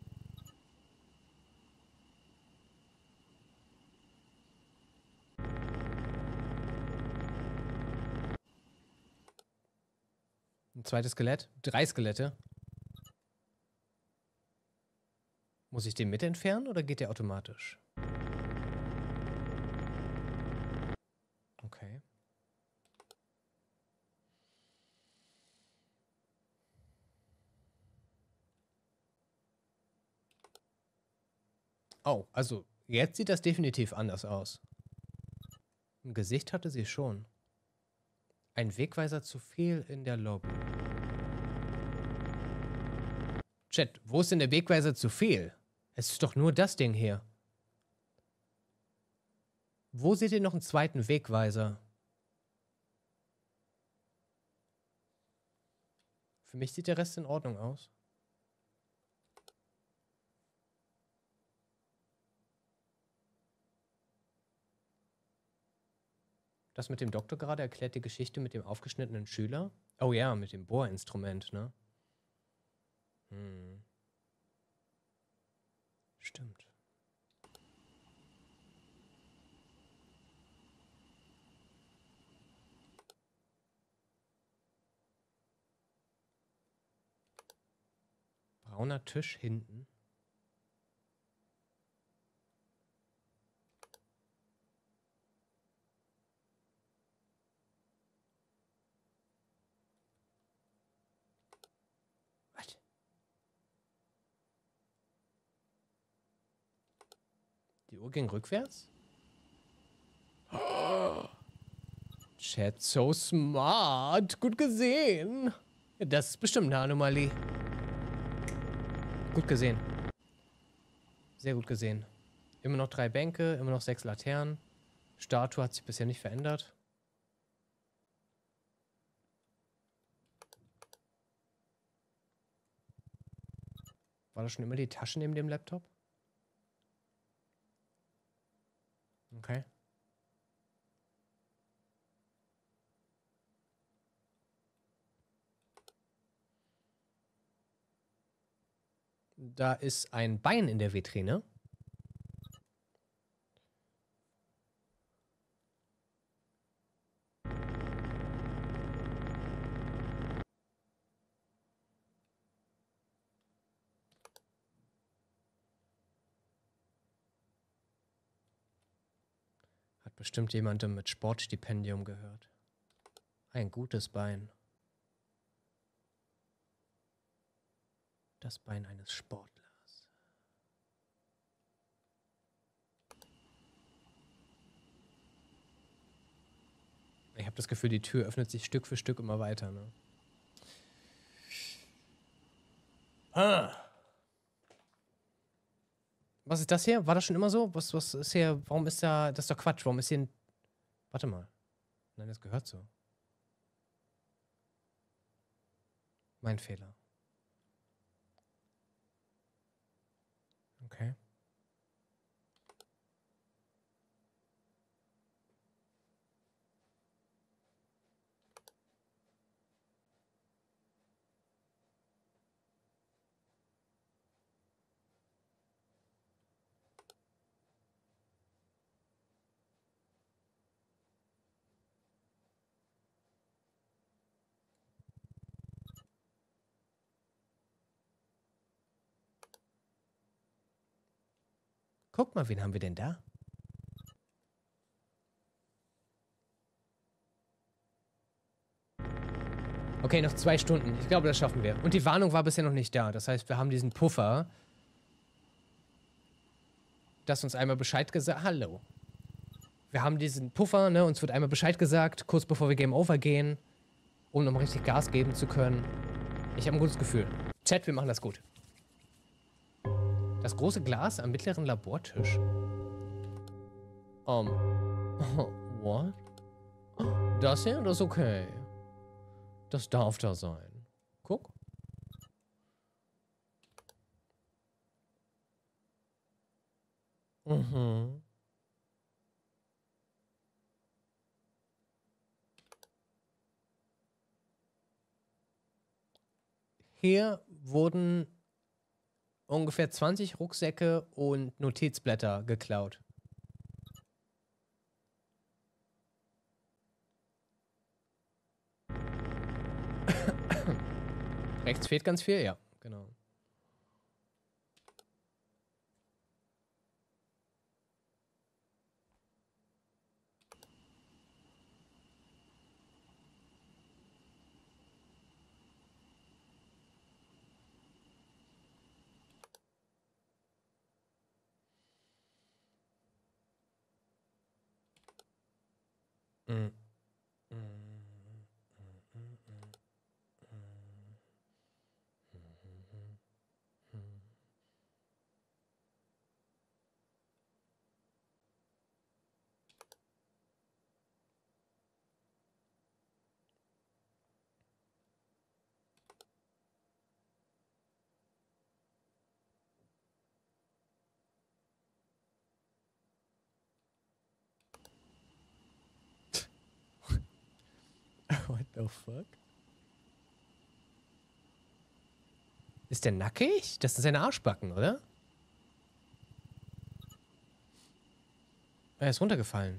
Ein zweites Skelett. Drei Skelette. Muss ich den mit entfernen oder geht der automatisch? Okay. Oh, also jetzt sieht das definitiv anders aus. Ein Gesicht hatte sie schon. Ein Wegweiser zu viel in der Lobby. Chat, wo ist denn der Wegweiser zu viel? Es ist doch nur das Ding hier. Wo seht ihr noch einen zweiten Wegweiser? Für mich sieht der Rest in Ordnung aus. Das mit dem Doktor gerade erklärt die Geschichte mit dem aufgeschnittenen Schüler. Oh ja, mit dem Bohrinstrument, ne? Hm. Stimmt. Brauner Tisch hinten. Was? Die Uhr ging rückwärts? Oh. Chat, so smart. Gut gesehen. Das ist bestimmt eine Anomalie. Gut gesehen. Sehr gut gesehen. Immer noch drei Bänke, immer noch sechs Laternen. Statue hat sich bisher nicht verändert. War das schon immer die Tasche neben dem Laptop? Okay. Da ist ein Bein in der Vitrine. Hat bestimmt jemandem mit Sportstipendium gehört. Ein gutes Bein. Das Bein eines Sportlers. Ich habe das Gefühl, die Tür öffnet sich Stück für Stück immer weiter, ne? Ah. Was ist das hier? War das schon immer so? Was, was ist hier? Warum ist da... Das ist doch Quatsch. Warum ist hier ein... Warte mal. Nein, das gehört so. Mein Fehler. Okay. Guck mal, wen haben wir denn da? Okay, noch zwei Stunden. Ich glaube, das schaffen wir. Und die Warnung war bisher noch nicht da. Das heißt, wir haben diesen Puffer, dass uns einmal Bescheid gesagt... Hallo. Wir haben diesen Puffer, ne? Uns wird einmal Bescheid gesagt, kurz bevor wir Game Over gehen, um nochmal richtig Gas geben zu können. Ich habe ein gutes Gefühl. Chat, wir machen das gut. Das große Glas am mittleren Labortisch. Um. What? Das hier? Das ist okay. Das darf da sein. Guck. Mhm. Hier wurden ungefähr zwanzig Rucksäcke und Notizblätter geklaut. Rechts fehlt ganz viel, ja, genau. Mm. What the fuck? Ist der nackig? Das sind seine Arschbacken, oder? Er ist runtergefallen.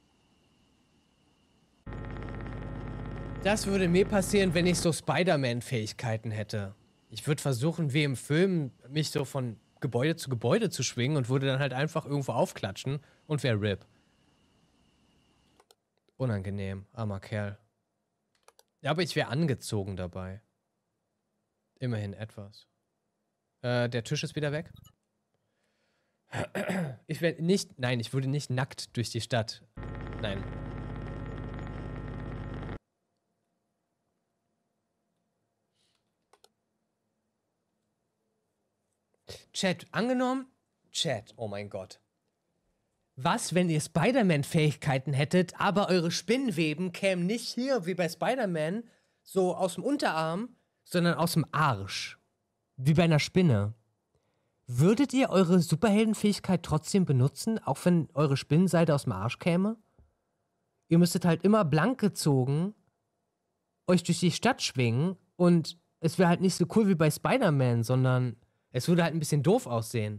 Das würde mir passieren, wenn ich so Spider-Man-Fähigkeiten hätte. Ich würde versuchen, wie im Film, mich so von Gebäude zu Gebäude zu schwingen und würde dann halt einfach irgendwo aufklatschen und wäre R I P. Unangenehm, armer Kerl. Ja, aber ich wäre angezogen dabei. Immerhin etwas. Äh, der Tisch ist wieder weg. Ich wäre nicht... Nein, ich würde nicht nackt durch die Stadt. Nein. Chat, angenommen... Chat, oh mein Gott. Was, wenn ihr Spider-Man-Fähigkeiten hättet, aber eure Spinnweben kämen nicht hier, wie bei Spider-Man, so aus dem Unterarm, sondern aus dem Arsch. Wie bei einer Spinne. Würdet ihr eure Superheldenfähigkeit trotzdem benutzen, auch wenn eure Spinnenseite aus dem Arsch käme? Ihr müsstet halt immer blank gezogen euch durch die Stadt schwingen und es wäre halt nicht so cool wie bei Spider-Man, sondern es würde halt ein bisschen doof aussehen.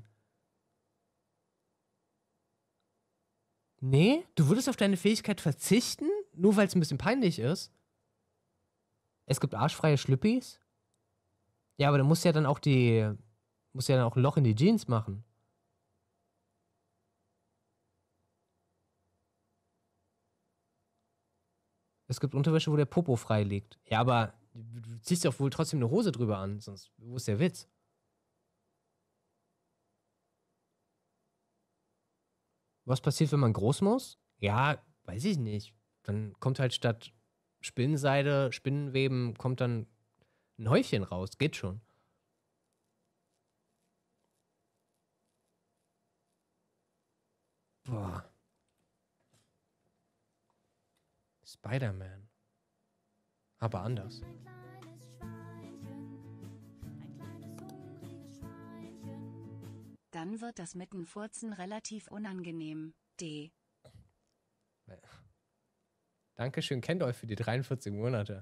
Nee? Du würdest auf deine Fähigkeit verzichten, nur weil es ein bisschen peinlich ist? Es gibt arschfreie Schlüppis? Ja, aber du musst ja dann auch die... musst ja dann auch ein Loch in die Jeans machen. Es gibt Unterwäsche, wo der Popo frei liegt. Ja, aber du ziehst ja wohl trotzdem eine Hose drüber an, sonst wo ist der Witz? Was passiert, wenn man groß muss? Ja, weiß ich nicht. Dann kommt halt statt Spinnenseide, Spinnenweben, kommt dann ein Häufchen raus. Geht schon. Boah. Spider-Man. Aber anders. Dann wird das mit dem Furzen relativ unangenehm. D. Dankeschön, kennt euch für die dreiundvierzig Monate.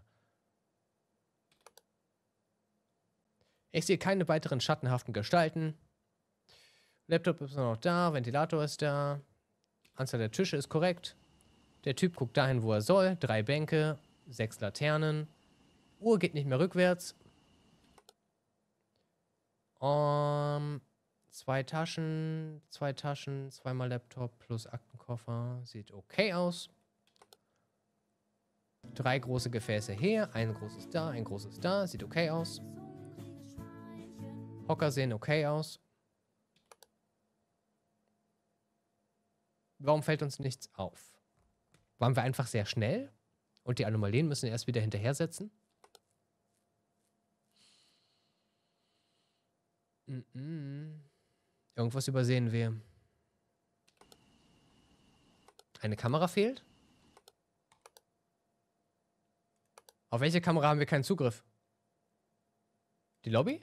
Ich sehe keine weiteren schattenhaften Gestalten. Laptop ist noch da, Ventilator ist da. Anzahl der Tische ist korrekt. Der Typ guckt dahin, wo er soll. Drei Bänke, sechs Laternen. Uhr geht nicht mehr rückwärts. Um, zwei Taschen, zwei Taschen, zweimal Laptop plus Aktenkoffer. Sieht okay aus. Drei große Gefäße hier, ein großes da, ein großes da. Sieht okay aus. Hocker sehen okay aus. Warum fällt uns nichts auf? Waren wir einfach sehr schnell? Und die Anomalien müssen erst wieder hinterher setzen? Mm-mm. Irgendwas übersehen wir. Eine Kamera fehlt? Auf welche Kamera haben wir keinen Zugriff? Die Lobby?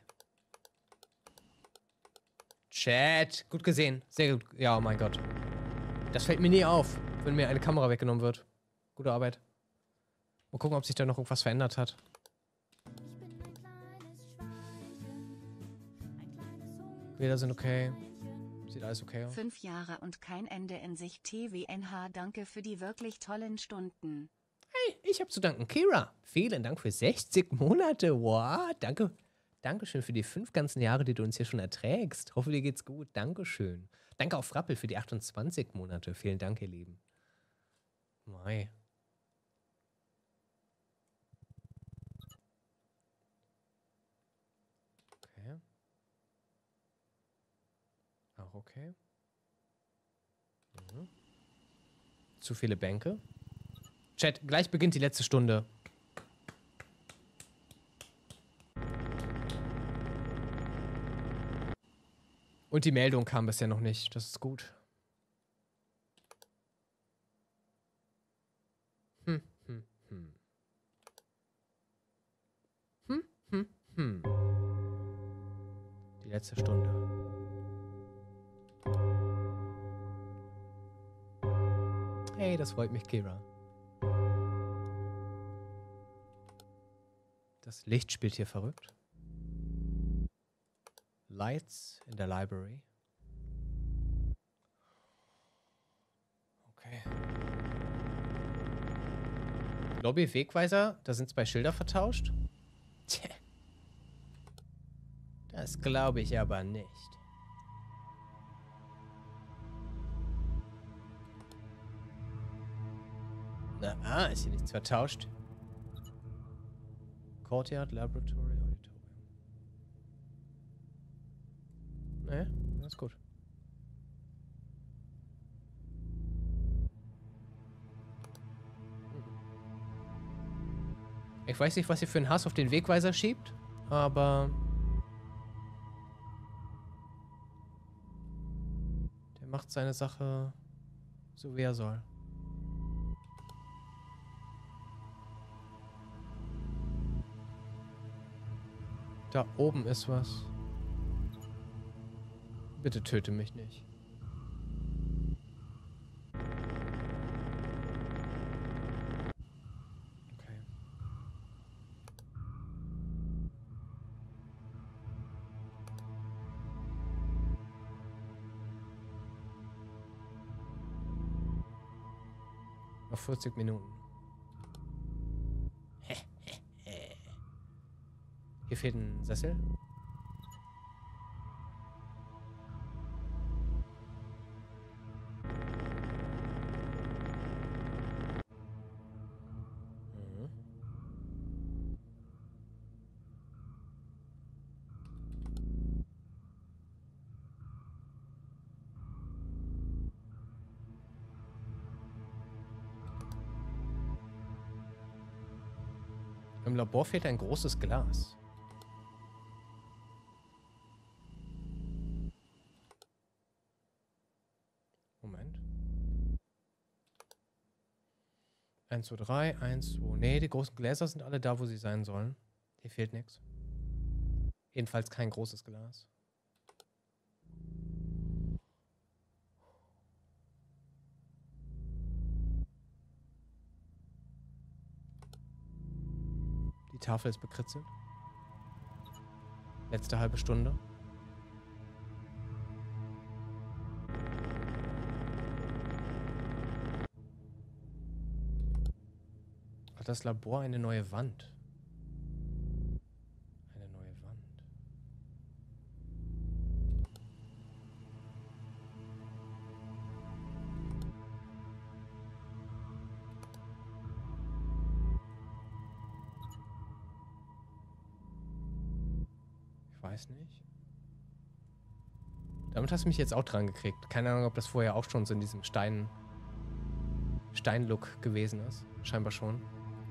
Chat. Gut gesehen. Sehr gut. Ja, oh mein Gott. Das fällt mir nie auf, wenn mir eine Kamera weggenommen wird. Gute Arbeit. Mal gucken, ob sich da noch irgendwas verändert hat. Bilder sind okay. Sieht alles okay aus. Fünf Jahre und kein Ende in Sicht. T W N H, danke für die wirklich tollen Stunden. Hey, ich habe zu danken. Kira, vielen Dank für sechzig Monate. Wow, danke. Dankeschön für die fünf ganzen Jahre, die du uns hier schon erträgst. Hoffe, dir geht's gut. Dankeschön. Danke auch Frappel für die achtundzwanzig Monate. Vielen Dank, ihr Lieben. Mai. Okay. Auch okay. Mhm. Zu viele Bänke. Chat, gleich beginnt die letzte Stunde. Und die Meldung kam bisher noch nicht. Das ist gut. Hm, hm, hm. Hm, hm, hm. Die letzte Stunde. Hey, das freut mich, Kira. Das Licht spielt hier verrückt. Lights in der Library. Okay. Lobby, Wegweiser, da sind zwei Schilder vertauscht. Tja. Das glaube ich aber nicht. Na, ah, ist hier nichts vertauscht. Courtyard, Laboratory, Auditorium. Ne, alles gut. Ich weiß nicht, was ihr für einen Hass auf den Wegweiser schiebt, aber der macht seine Sache so, wie er soll. Da oben ist was. Bitte töte mich nicht. Okay. Noch vierzig Minuten. Hier fehlt ein Sessel. Mhm. Im Labor fehlt ein großes Glas. Moment. eins, zwei, drei, eins, zwei. Nee, die großen Gläser sind alle da, wo sie sein sollen. Hier fehlt nichts. Jedenfalls kein großes Glas. Die Tafel ist bekritzelt. Letzte halbe Stunde. Hat das Labor eine neue Wand? Eine neue Wand. Ich weiß nicht. Damit hast du mich jetzt auch dran gekriegt. Keine Ahnung, ob das vorher auch schon so in diesem Stein Steinlook gewesen ist. Scheinbar schon.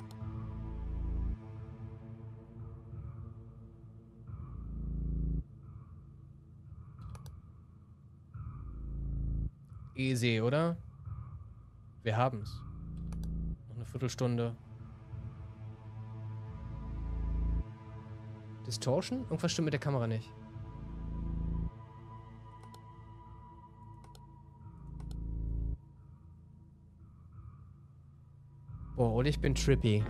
Easy, oder? Wir haben's. Noch eine Viertelstunde. Distortion? Irgendwas stimmt mit der Kamera nicht. Boah, oder ich bin trippy.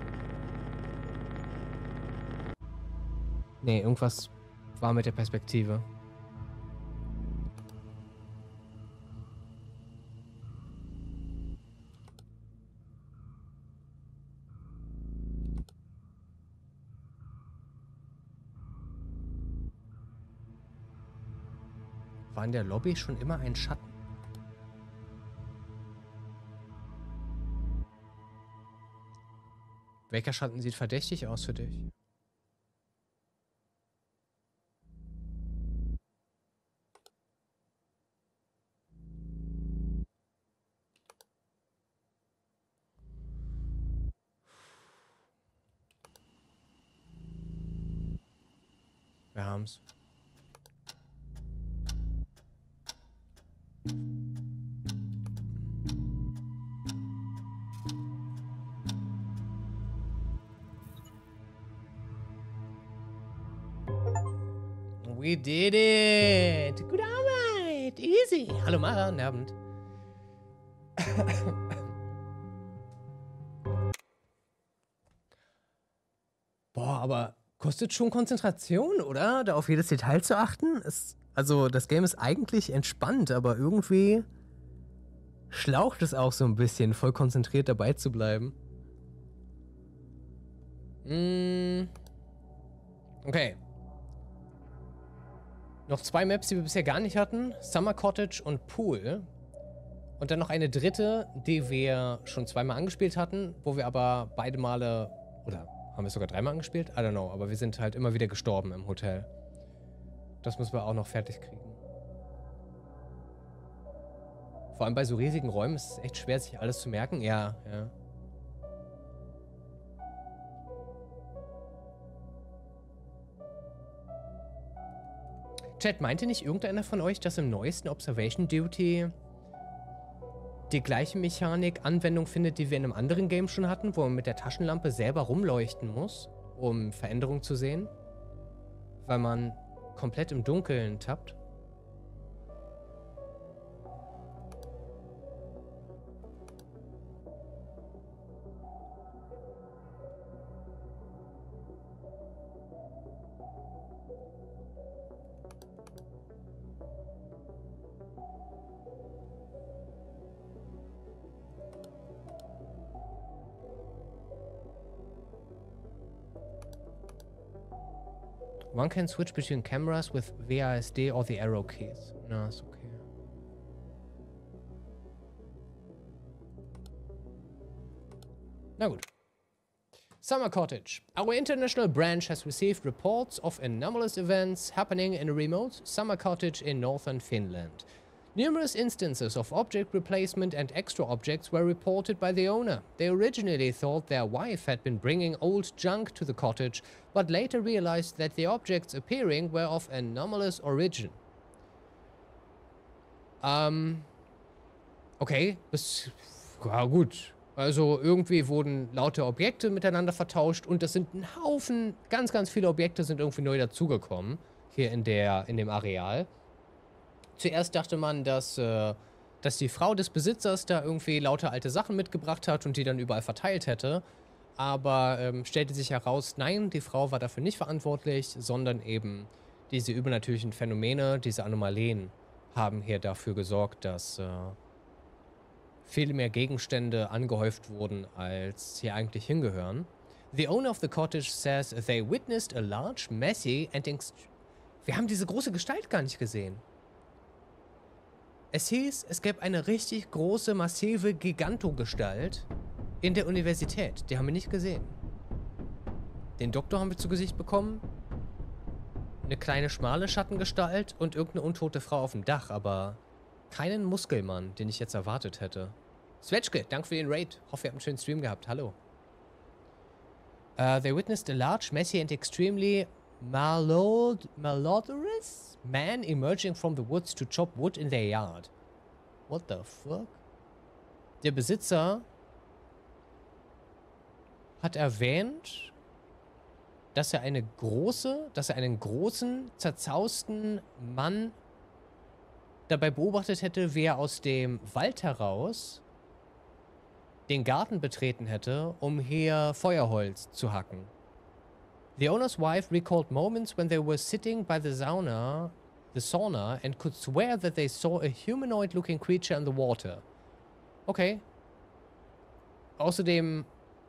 Nee, irgendwas war mit der Perspektive. War in der Lobby schon immer ein Schatten? Welcher Schatten sieht verdächtig aus für dich? Wir haben's. We did it! Gute Arbeit! Easy! Hallo Mara, guten Abend. Boah, aber kostet schon Konzentration, oder? Da auf jedes Detail zu achten? Es, also, das Game ist eigentlich entspannt, aber irgendwie schlaucht es auch so ein bisschen, voll konzentriert dabei zu bleiben. Mm. Okay. Noch zwei Maps, die wir bisher gar nicht hatten. Summer Cottage und Pool. Und dann noch eine dritte, die wir schon zweimal angespielt hatten, wo wir aber beide Male, oder haben wir es sogar dreimal angespielt? I don't know, aber wir sind halt immer wieder gestorben im Hotel. Das müssen wir auch noch fertig kriegen. Vor allem bei so riesigen Räumen ist es echt schwer, sich alles zu merken. Ja, ja. Chat, meinte nicht irgendeiner von euch, dass im neuesten Observation Duty die gleiche Mechanik Anwendung findet, die wir in einem anderen Game schon hatten, wo man mit der Taschenlampe selber rumleuchten muss, um Veränderungen zu sehen? Weil man komplett im Dunkeln tappt? One can switch between cameras with W A S D or the arrow keys. Na, ist okay. Na gut. Summer Cottage. Our international branch has received reports of anomalous events happening in a remote summer cottage in northern Finland. Numerous instances of object replacement and extra objects were reported by the owner. They originally thought their wife had been bringing old junk to the cottage, but later realized that the objects appearing were of anomalous origin. Ähm. Okay, das. Ja, gut. Also irgendwie wurden lauter Objekte miteinander vertauscht und das sind ein Haufen, ganz, ganz viele Objekte sind irgendwie neu dazugekommen. Hier in der, in dem Areal. Zuerst dachte man, dass, äh, dass die Frau des Besitzers da irgendwie lauter alte Sachen mitgebracht hat und die dann überall verteilt hätte. Aber ähm, stellte sich heraus, nein, die Frau war dafür nicht verantwortlich, sondern eben diese übernatürlichen Phänomene, diese Anomalien haben hier dafür gesorgt, dass äh, viel mehr Gegenstände angehäuft wurden, als hier eigentlich hingehören. The owner of the cottage says they witnessed a large, messy and ext- Wir haben diese große Gestalt gar nicht gesehen. Es hieß, es gäbe eine richtig große, massive Gigantogestalt in der Universität. Die haben wir nicht gesehen. Den Doktor haben wir zu Gesicht bekommen. Eine kleine, schmale Schattengestalt und irgendeine untote Frau auf dem Dach, aber keinen Muskelmann, den ich jetzt erwartet hätte. Svetschke, danke für den Raid. Hoffe, ihr habt einen schönen Stream gehabt. Hallo. Uh, they witnessed a large, messy and extremely malod malodorous man emerging from the woods to chop wood in their yard. What the fuck? Der Besitzer hat erwähnt, dass er eine große, dass er einen großen, zerzausten Mann dabei beobachtet hätte, wie er aus dem Wald heraus den Garten betreten hätte, um hier Feuerholz zu hacken. The owner's wife recalled moments when they were sitting by the sauna, the sauna and could swear that they saw a humanoid-looking creature in the water. Okay. Außerdem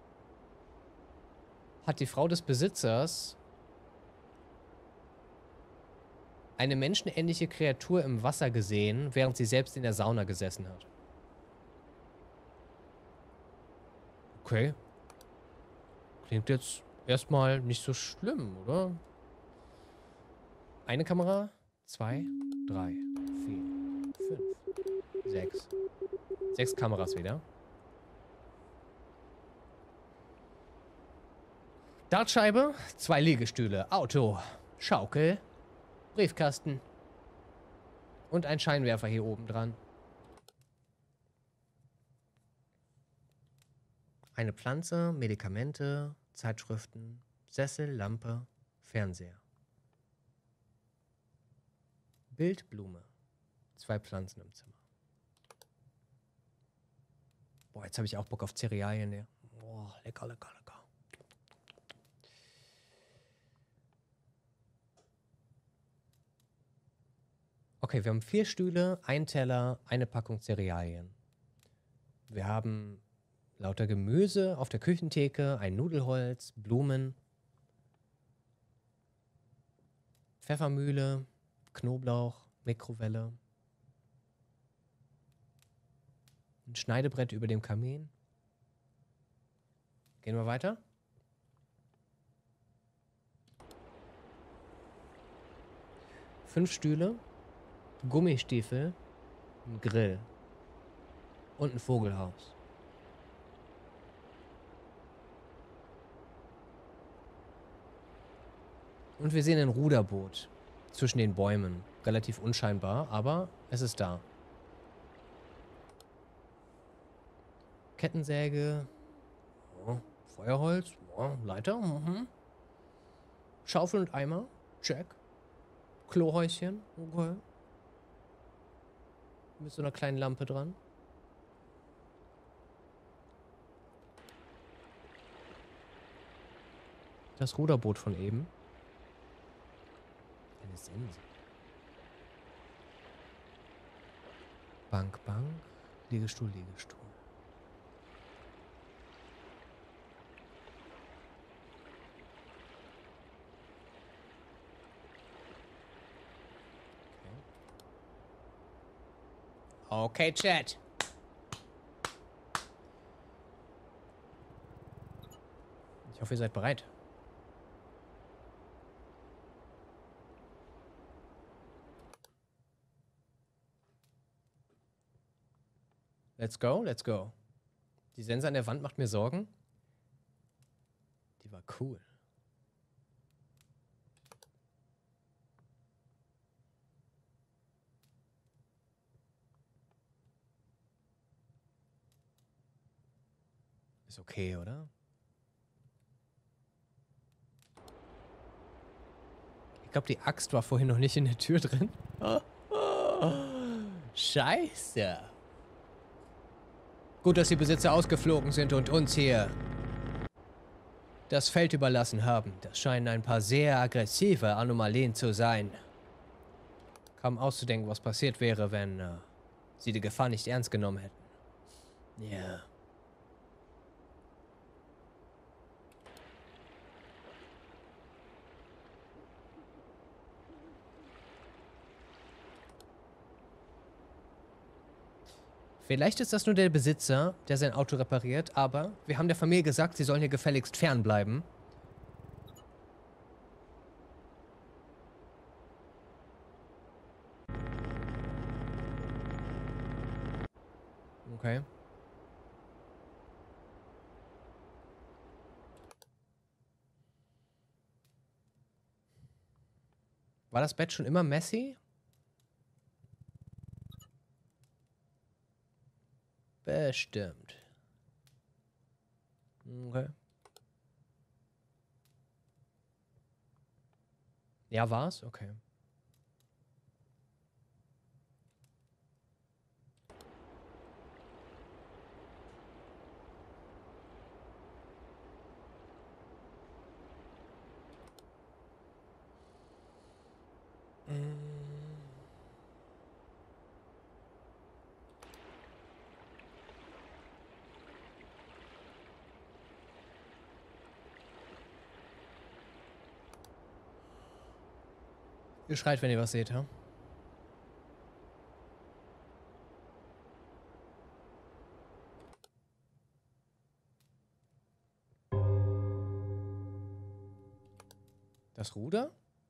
hat die Frau des Besitzers eine menschenähnliche Kreatur im Wasser gesehen, während sie selbst in der Sauna gesessen hat. Okay. Klingt jetzt erstmal nicht so schlimm, oder? Eine Kamera, zwei, drei, vier, fünf, sechs. Sechs Kameras wieder. Dartscheibe, zwei Liegestühle, Auto, Schaukel, Briefkasten und ein Scheinwerfer hier oben dran. Eine Pflanze, Medikamente, Zeitschriften, Sessel, Lampe, Fernseher. Bild, Blume. Zwei Pflanzen im Zimmer. Boah, jetzt habe ich auch Bock auf Cerealien. Ja. Boah, lecker, lecker, lecker. Okay, wir haben vier Stühle, ein Teller, eine Packung Cerealien. Wir haben lauter Gemüse auf der Küchentheke, ein Nudelholz, Blumen, Pfeffermühle, Knoblauch, Mikrowelle, ein Schneidebrett über dem Kamin. Gehen wir weiter. Fünf Stühle, Gummistiefel, ein Grill und ein Vogelhaus. Und wir sehen ein Ruderboot zwischen den Bäumen. Relativ unscheinbar, aber es ist da. Kettensäge. Oh, Feuerholz. Oh, Leiter. Mhm. Schaufel und Eimer. Check. Klohäuschen. Okay. Mit so einer kleinen Lampe dran. Das Ruderboot von eben. Eine Sense. Bank, Bank. Liegestuhl, Liegestuhl. Okay, Chat. Ich hoffe, ihr seid bereit. Let's go, let's go. Die Sense an der Wand macht mir Sorgen. Die war cool. Ist okay, oder? Ich glaube, die Axt war vorhin noch nicht in der Tür drin. Oh, oh. Scheiße. Gut, dass die Besitzer ausgeflogen sind und uns hier das Feld überlassen haben. Das scheinen ein paar sehr aggressive Anomalien zu sein. Kaum auszudenken, was passiert wäre, wenn uh, sie die Gefahr nicht ernst genommen hätten. Ja. Yeah. Vielleicht ist das nur der Besitzer, der sein Auto repariert, aber wir haben der Familie gesagt, sie sollen hier gefälligst fernbleiben. Okay. War das Bett schon immer messy? Bestimmt. Okay. Ja, war's? Okay. Ihr schreit, wenn ihr was seht, ja? Das Ruder?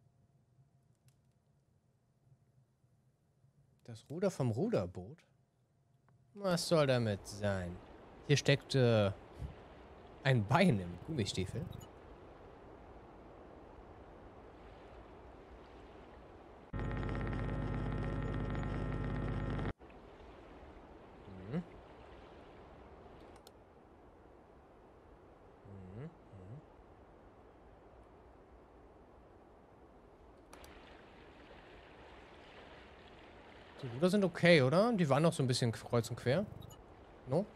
Das Ruder vom Ruderboot? Was soll damit sein? Hier steckt äh, ein Bein im Gummistiefel. Die Ruder sind okay, oder? Die waren noch so ein bisschen kreuz und quer. No?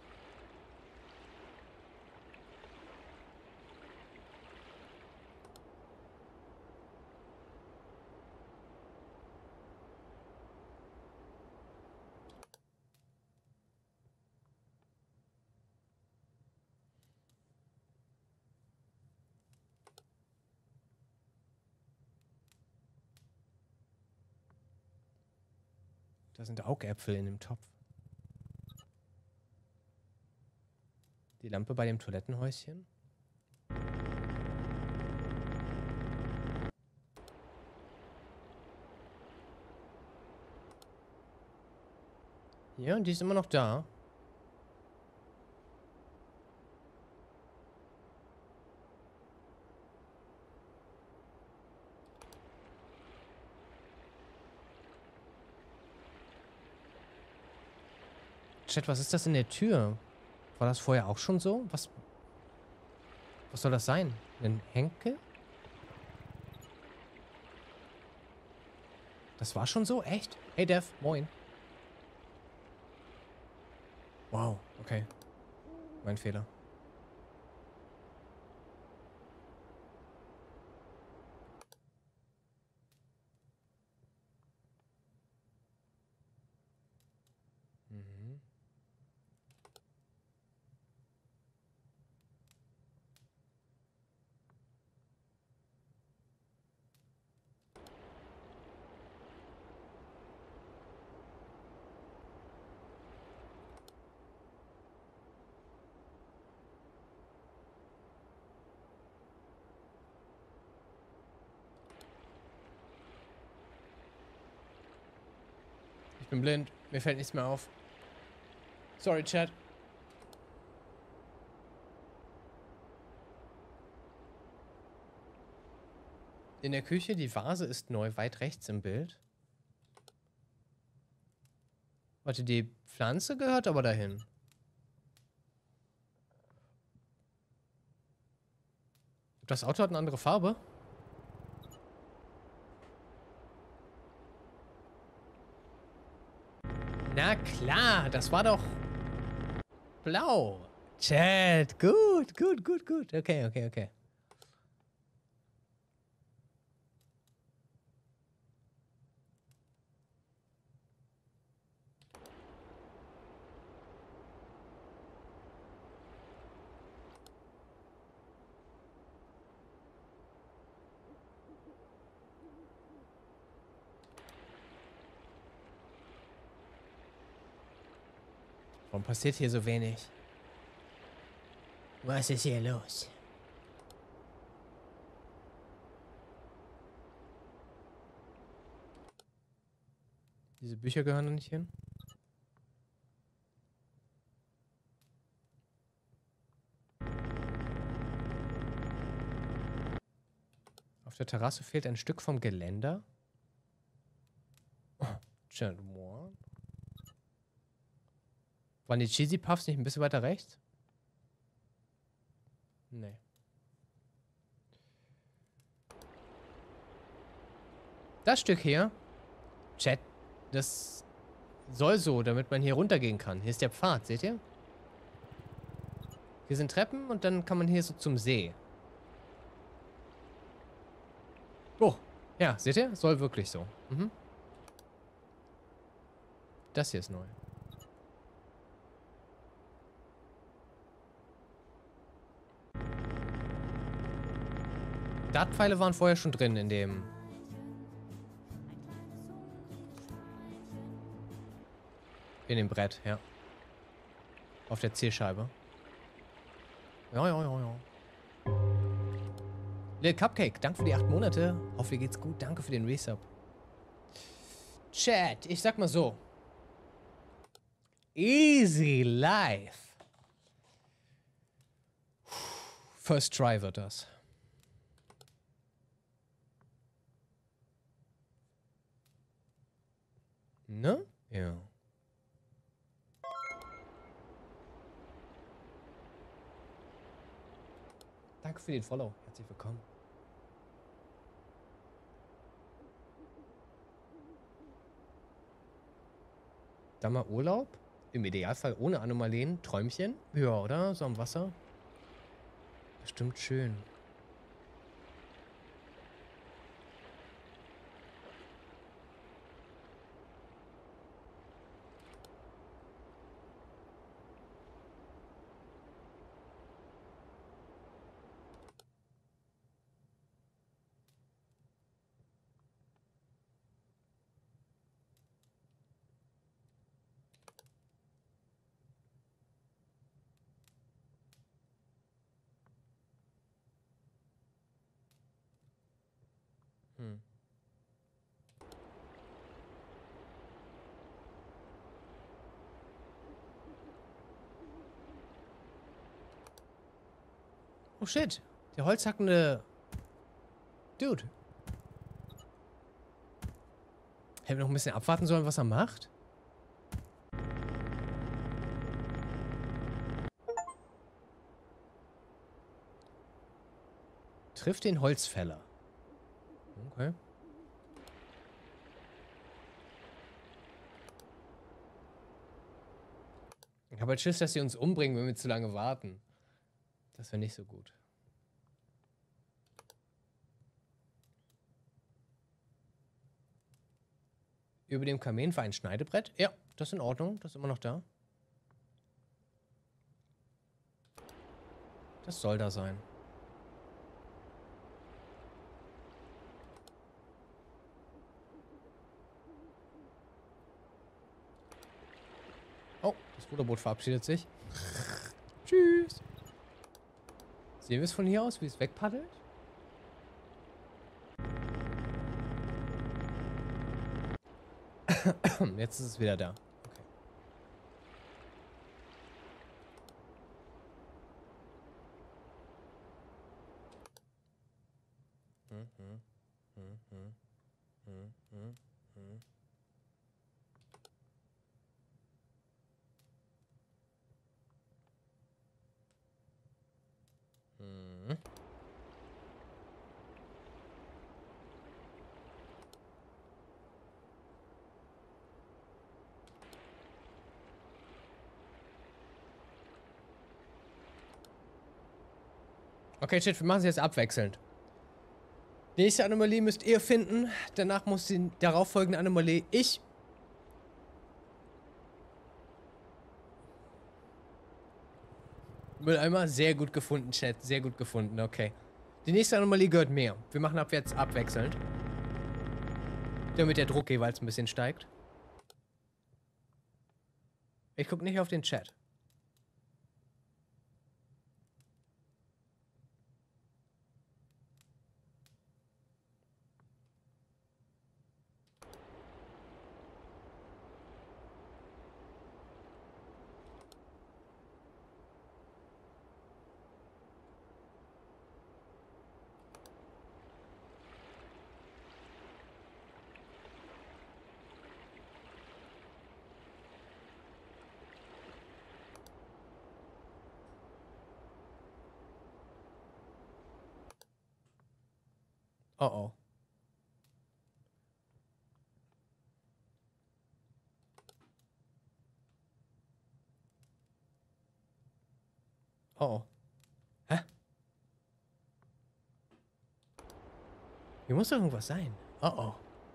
Da sind Augäpfel in dem Topf. Die Lampe bei dem Toilettenhäuschen. Ja, und die ist immer noch da. Chat, was ist das in der Tür? War das vorher auch schon so? Was, was soll das sein? Ein Henkel? Das war schon so? Echt? Hey Dev, moin. Wow, okay. Mein Fehler. Mhm. bin blind. Mir fällt nichts mehr auf. Sorry, Chat. In der Küche, die Vase ist neu, weit rechts im Bild. Warte, die Pflanze gehört aber dahin. Das Auto hat eine andere Farbe. Na klar, das war doch blau. Chat, gut, gut, gut, gut. Okay, okay, okay. Warum passiert hier so wenig? Was ist hier los? Diese Bücher gehören da nicht hin? Auf der Terrasse fehlt ein Stück vom Geländer. Oh, Chat, what? Waren die Cheesy Puffs nicht ein bisschen weiter rechts? Nee. Das Stück hier, Chat, das soll so, damit man hier runtergehen kann. Hier ist der Pfad, seht ihr? Hier sind Treppen und dann kann man hier so zum See. Oh, ja, seht ihr? Soll wirklich so. Mhm. Das hier ist neu. Dartpfeile waren vorher schon drin in dem... In dem Brett, ja. Auf der Zielscheibe. Ja, ja, ja, ja. Lil Cupcake, danke für die acht Monate. Hoffe, dir geht's gut. Danke für den Resub. Chat, ich sag mal so. Easy life. First try wird das. Ne? Ja. Danke für den Follow. Herzlich willkommen. Dann mal Urlaub? Im Idealfall ohne Anomalien. Träumchen? Ja, oder? So am Wasser? Bestimmt schön. Hm. Oh shit. Der holzhackende Dude. Hätten wir noch ein bisschen abwarten sollen, was er macht? Trifft den Holzfäller. Okay. Ich habe halt Schiss, dass sie uns umbringen, wenn wir zu lange warten. Das wäre nicht so gut. Über dem Kamin war ein Schneidebrett. Ja, das ist in Ordnung. Das ist immer noch da. Das soll da sein. Oh, das Ruderboot verabschiedet sich. Tschüss. Sehen wir es von hier aus, wie es wegpaddelt? Jetzt ist es wieder da. Okay. Hm, hm, hm, hm, hm, hm, hm. Hm. Okay, Chat, wir machen es jetzt abwechselnd. Die nächste Anomalie müsst ihr finden. Danach muss die darauffolgende Anomalie ich. Mülleimer, sehr gut gefunden, Chat. Sehr gut gefunden, okay. Die nächste Anomalie gehört mir. Wir machen ab jetzt abwechselnd. Damit der Druck jeweils ein bisschen steigt. Ich gucke nicht auf den Chat. Oh oh. Oh oh. Hä? Hier muss doch irgendwas sein. Oh oh.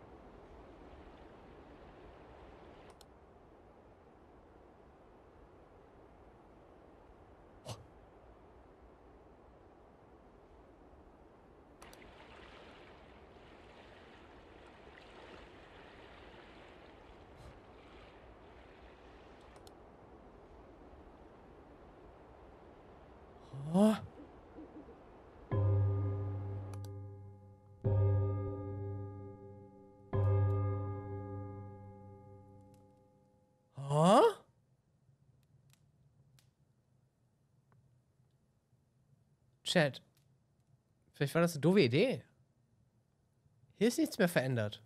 Oh. Oh. Chat. Vielleicht war das eine doofe Idee. Hier ist nichts mehr verändert.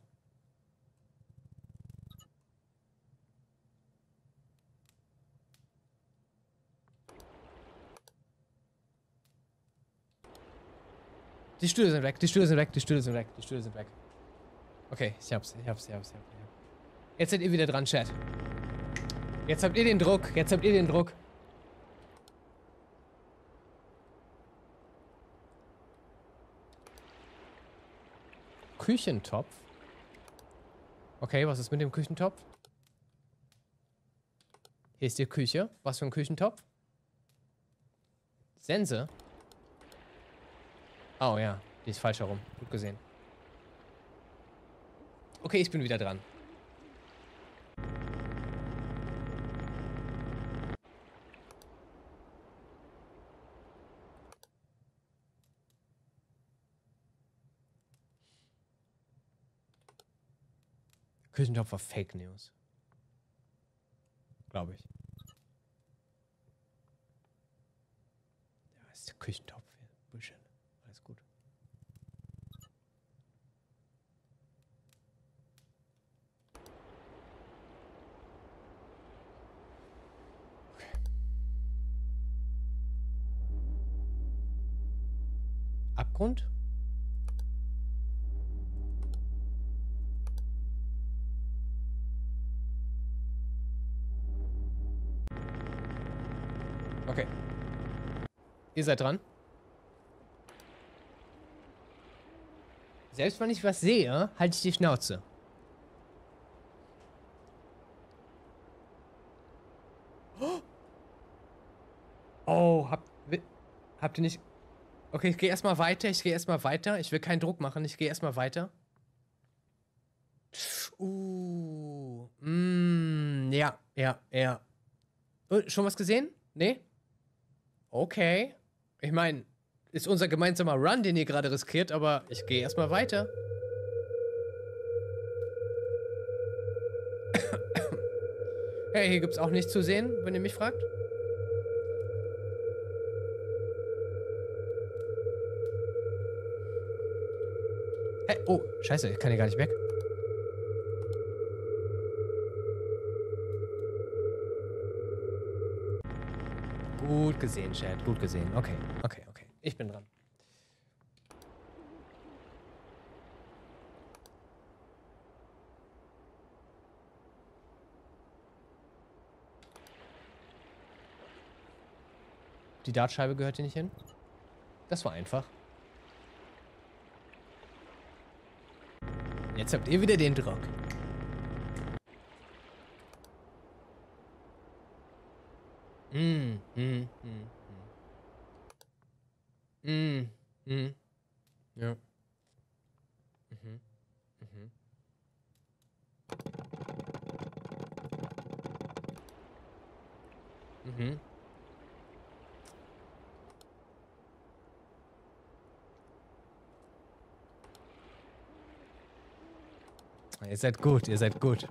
Die Stühle sind weg, die Stühle sind weg, die Stühle sind weg, die Stühle sind weg. Okay, ich hab's, ich hab's, ich hab's, ich hab's. Jetzt seid ihr wieder dran, Chat. Jetzt habt ihr den Druck, jetzt habt ihr den Druck. Küchentopf? Okay, was ist mit dem Küchentopf? Hier ist die Küche. Was für ein Küchentopf? Sense? Oh ja, die ist falsch herum. Gut gesehen. Okay, ich bin wieder dran. Küchentopf war Fake News. Glaube ich. Ja, ist der Küchentopf. Bullshit. Alles gut. Okay. Abgrund? Okay. Ihr seid dran. Selbst wenn ich was sehe, halte ich die Schnauze. Oh, habt, habt ihr nicht... Okay, ich gehe erstmal weiter, ich gehe erstmal weiter. Ich will keinen Druck machen, ich gehe erstmal weiter. Uh, mm, ja, ja, ja. Oh, schon was gesehen? Nee? Okay. Ich meine, ist unser gemeinsamer Run, den ihr gerade riskiert, aber ich gehe erstmal weiter. Hey, hier gibt's auch nichts zu sehen, wenn ihr mich fragt. Hey, oh, scheiße, ich kann hier gar nicht weg. Gut gesehen, Chat, gut gesehen. Okay, okay, okay. Ich bin dran. Die Dartscheibe gehört hier nicht hin. Das war einfach. Jetzt habt ihr wieder den Druck. Mm, mm, mm, mm. Mm, mm. Ja. Mhm. Mhm. Mhm. Ihr seid gut, ihr seid gut.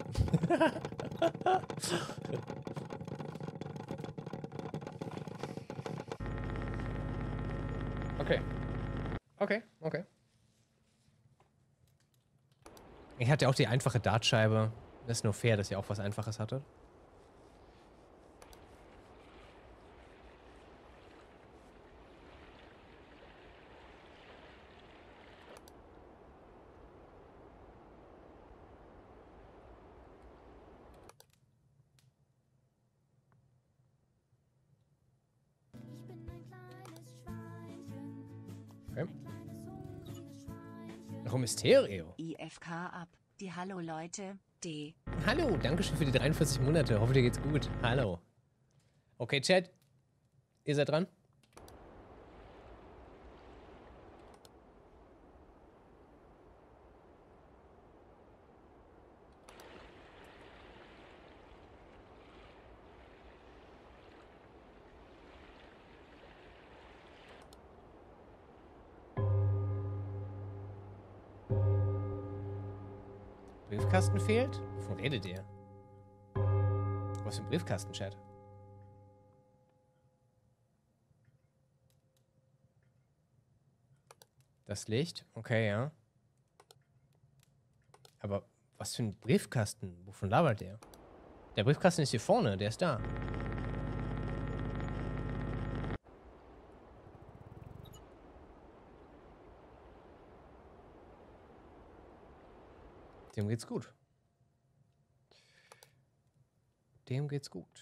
Okay. Okay, okay. Ich hatte auch die einfache Dartscheibe. Das ist nur fair, dass ihr auch was Einfaches hattet. Okay. Noch Mysterio. I F K ab. Die Hallo Leute. D. Hallo, dankeschön für die dreiundvierzig Monate. Hoffe, dir geht's gut. Hallo. Okay, Chat. Ihr seid dran. Briefkasten fehlt? Wovon redet ihr? Was für ein Briefkasten, Chat? Das Licht? Okay, ja. Aber was für ein Briefkasten? Wovon labert der? Der Briefkasten ist hier vorne, der ist da. Dem geht's gut. Dem geht's gut.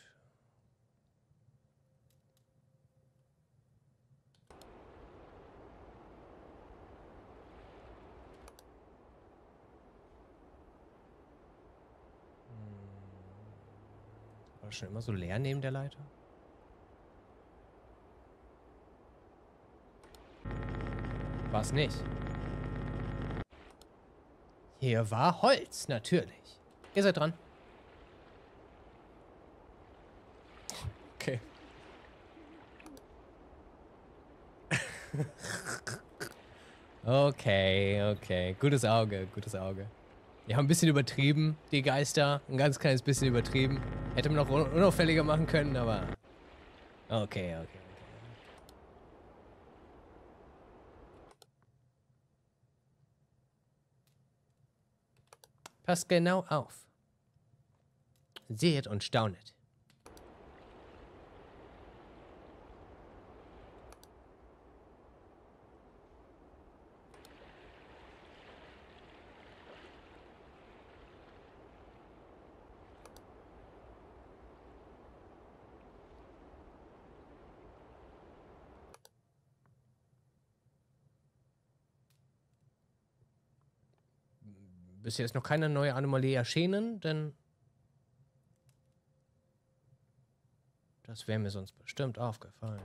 War das schon immer so leer neben der Leiter? War es nicht. Hier war Holz, natürlich. Ihr seid dran. Okay. Okay, okay. Gutes Auge, gutes Auge. Wir haben ein bisschen übertrieben, die Geister. Ein ganz kleines bisschen übertrieben. Hätte man noch un unauffälliger machen können, aber... Okay, okay, okay. Passt genau auf. Seht und staunet. Bisher ist noch keine neue Anomalie erschienen, denn das wäre mir sonst bestimmt aufgefallen.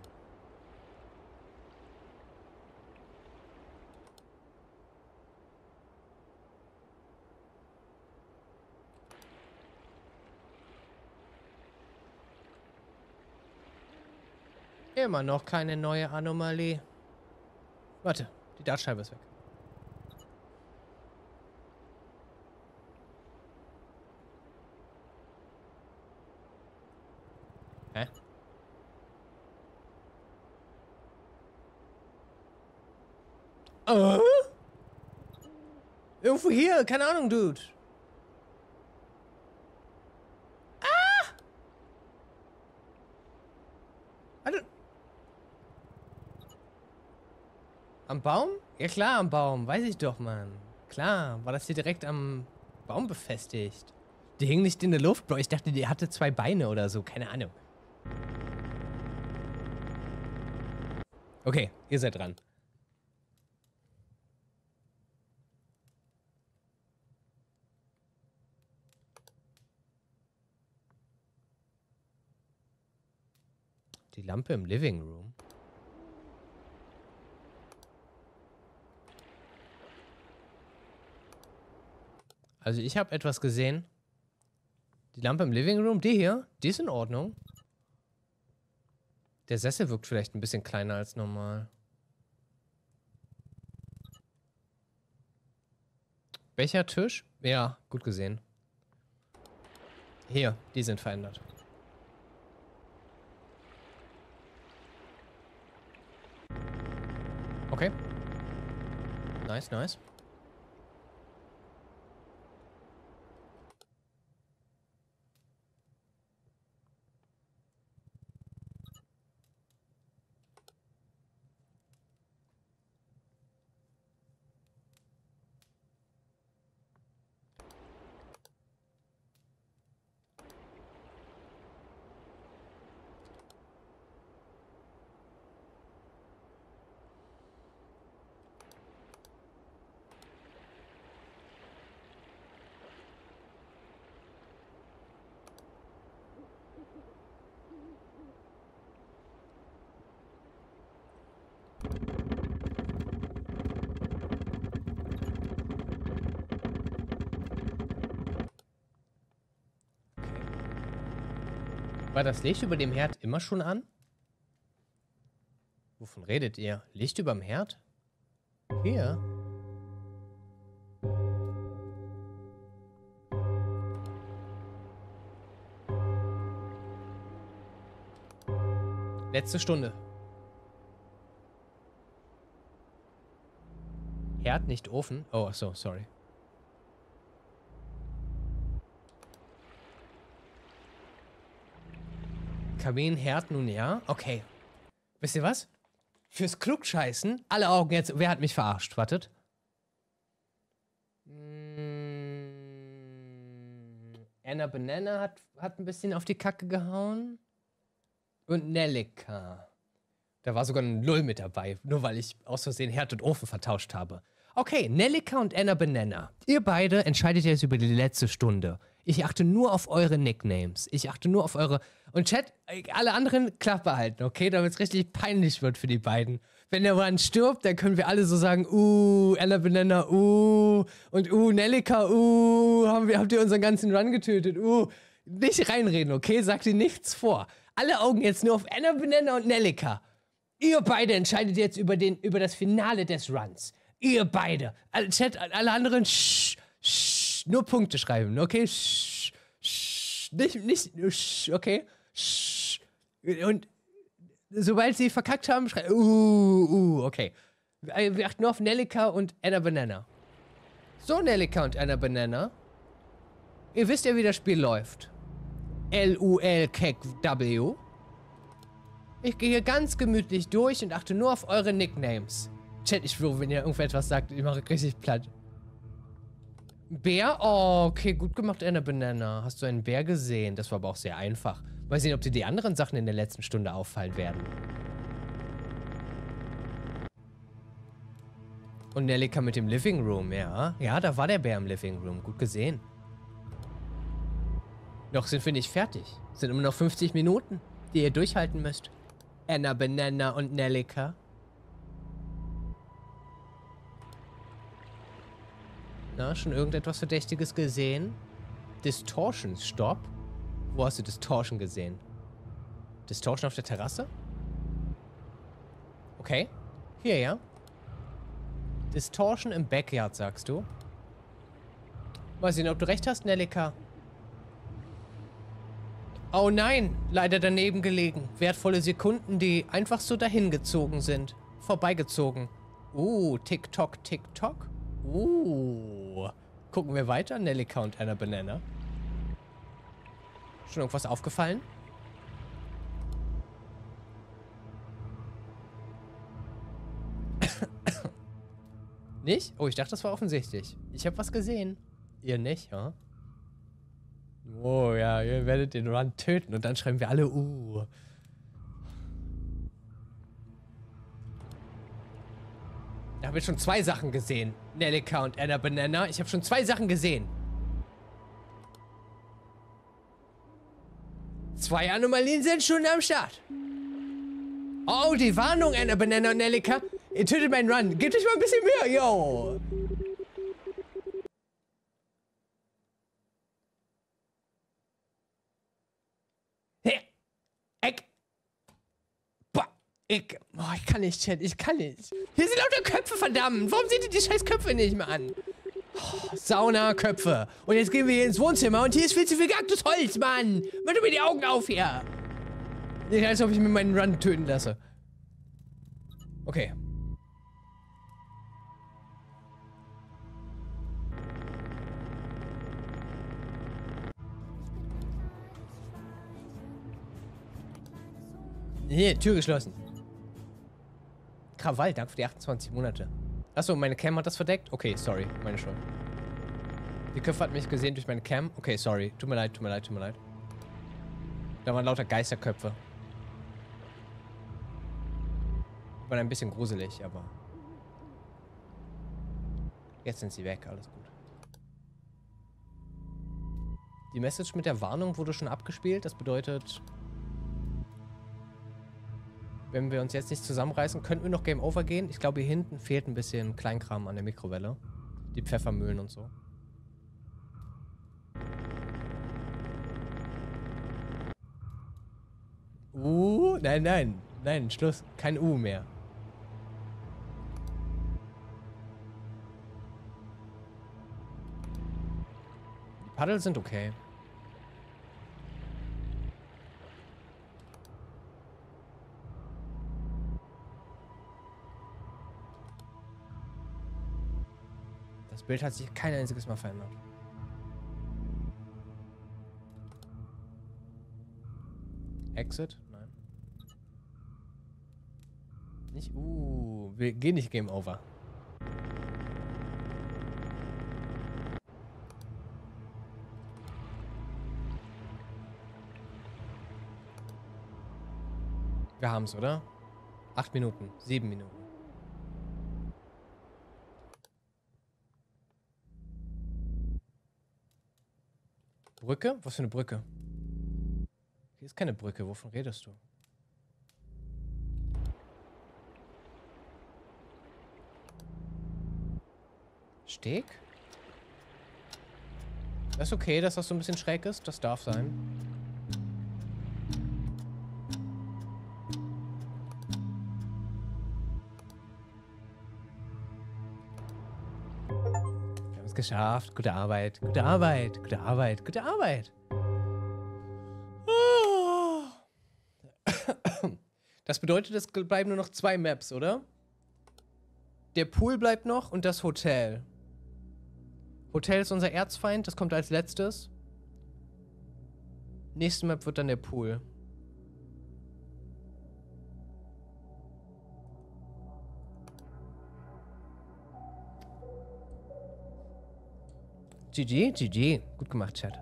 Immer noch keine neue Anomalie. Warte, die Dartscheibe ist weg. Äh? Irgendwo hier, keine Ahnung, Dude. Ah! Warte. Am Baum? Ja klar, am Baum. Weiß ich doch, Mann. Klar, war das hier direkt am Baum befestigt. Die hing nicht in der Luft, Bro. Ich dachte, die hatte zwei Beine oder so. Keine Ahnung. Okay, ihr seid dran. Die Lampe im Living Room. Also ich habe etwas gesehen. Die Lampe im Living Room, die hier, die ist in Ordnung. Der Sessel wirkt vielleicht ein bisschen kleiner als normal. Bechertisch? Ja, gut gesehen. Hier, die sind verändert. Okay. Nice, nice. War das Licht über dem Herd immer schon an? Wovon redet ihr? Licht überm Herd? Hier? Letzte Stunde. Herd, nicht Ofen. Oh, ach so, sorry. Kamin, Herd, nun ja. Okay. Wisst ihr was? Fürs Klugscheißen, alle Augen jetzt. Wer hat mich verarscht? Wartet. Mm, Anna Banana hat, hat ein bisschen auf die Kacke gehauen. Und Nellika. Da war sogar ein Lull mit dabei. Nur weil ich aus Versehen Herd und Ofen vertauscht habe. Okay, Nellika und Anna Banana. Ihr beide entscheidet jetzt über die letzte Stunde. Ich achte nur auf eure Nicknames. Ich achte nur auf eure... Und Chat, alle anderen Klappe halten, okay? Damit es richtig peinlich wird für die beiden. Wenn der Mann stirbt, dann können wir alle so sagen, uh, Anna Banana, uh, und uh, Nellika, uh, haben wir, habt ihr unseren ganzen Run getötet, uh. Nicht reinreden, okay? Sagt ihr nichts vor. Alle Augen jetzt nur auf Anna Banana und Nellika. Ihr beide entscheidet jetzt über, den, über das Finale des Runs. Ihr beide. Alle, Chat, alle anderen, shh, shh, nur Punkte schreiben, okay? Shh, shh, nicht, nicht, shh, okay? Shh. Und sobald sie verkackt haben, schreiben, uh, uh, okay. Wir achten nur auf Nellika und Anna Banana. So, Nellika und Anna Banana. Ihr wisst ja, wie das Spiel läuft. L U L K W. Ich gehe hier ganz gemütlich durch und achte nur auf eure Nicknames. Chat, ich schwöre, wenn ihr irgendetwas sagt, ich mache richtig platt. Bär? Oh, okay, gut gemacht, Anna Banana. Hast du einen Bär gesehen? Das war aber auch sehr einfach. Mal sehen, ob dir die anderen Sachen in der letzten Stunde auffallen werden. Und Nellika mit dem Living Room, ja. Ja, da war der Bär im Living Room. Gut gesehen. Noch sind wir nicht fertig. Es sind immer noch fünfzig Minuten, die ihr durchhalten müsst. Anna Banana und Nellika. Na, schon irgendetwas Verdächtiges gesehen? Distortion, stopp. Wo hast du Distortion gesehen? Distortion auf der Terrasse? Okay. Hier, ja. Distortion im Backyard, sagst du? Mal sehen, ob du recht hast, Nellika. Oh nein, leider daneben gelegen. Wertvolle Sekunden, die einfach so dahingezogen sind. Vorbeigezogen. Uh, TikTok, TikTok. Uh. Gucken wir weiter. Nelly Count Anna Banana. Schon irgendwas aufgefallen? Nicht? Oh, ich dachte, das war offensichtlich. Ich habe was gesehen. Ihr nicht, ja? Oh ja, ihr werdet den Run töten und dann schreiben wir alle uh. Ich habe jetzt schon zwei Sachen gesehen. Nelika und Anna Banana. Ich habe schon zwei Sachen gesehen. Zwei Anomalien sind schon am Start. Oh, die Warnung, Anna Banana und Nelika. Ihr tötet meinen Run. Gebt euch mal ein bisschen mehr, yo. Hey. Eck. Boah. Ich. Boah, ich kann nicht, Chat. Ich kann nicht. Hier sind lauter Köpfe, verdammt. Warum seht ihr die scheiß Köpfe nicht mehr an? Oh, Sauna-Köpfe. Und jetzt gehen wir hier ins Wohnzimmer und hier ist viel zu viel gehacktes Holz, Mann. Mach doch mir die Augen auf hier. Nicht, als ob ich mir meinen Run töten lasse. Okay. Hier, Tür geschlossen. Krawall, danke für die achtundzwanzig Monate. Achso, meine Cam hat das verdeckt? Okay, sorry, meine Schuld. Die Köpfe hat mich gesehen durch meine Cam. Okay, sorry. Tut mir leid, tut mir leid, tut mir leid. Da waren lauter Geisterköpfe. War ein bisschen gruselig, aber... Jetzt sind sie weg, alles gut. Die Message mit der Warnung wurde schon abgespielt. Das bedeutet... Wenn wir uns jetzt nicht zusammenreißen, könnten wir noch Game Over gehen. Ich glaube, hier hinten fehlt ein bisschen Kleinkram an der Mikrowelle. Die Pfeffermühlen und so. Uh, nein, nein. Nein, Schluss. Kein U mehr. Die Paddel sind okay. Das Bild hat sich kein einziges Mal verändert. Exit? Nein. Nicht. Uh, wir gehen nicht Game Over. Wir haben's, oder? Acht Minuten. Sieben Minuten. Brücke? Was für eine Brücke? Hier ist keine Brücke. Wovon redest du? Steg? Das ist okay, dass das so ein bisschen schräg ist. Das darf sein. Wir haben es geschafft. Gute Arbeit. Gute Arbeit. Gute Arbeit. Gute Arbeit. Das bedeutet, es bleiben nur noch zwei Maps, oder? Der Pool bleibt noch und das Hotel. Hotel ist unser Erzfeind, das kommt als letztes. Nächste Map wird dann der Pool. G G, G G. Gut gemacht, Chat.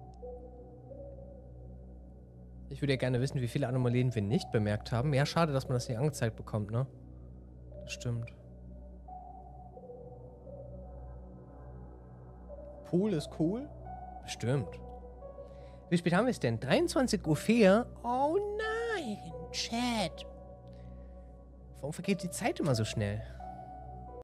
Ich würde ja gerne wissen, wie viele Anomalien wir nicht bemerkt haben. Ja, schade, dass man das nicht angezeigt bekommt, ne? Das stimmt. Pool ist cool? Stimmt. Wie spät haben wir es denn? dreiundzwanzig Uhr vier? Oh nein, Chat. Warum vergeht die Zeit immer so schnell?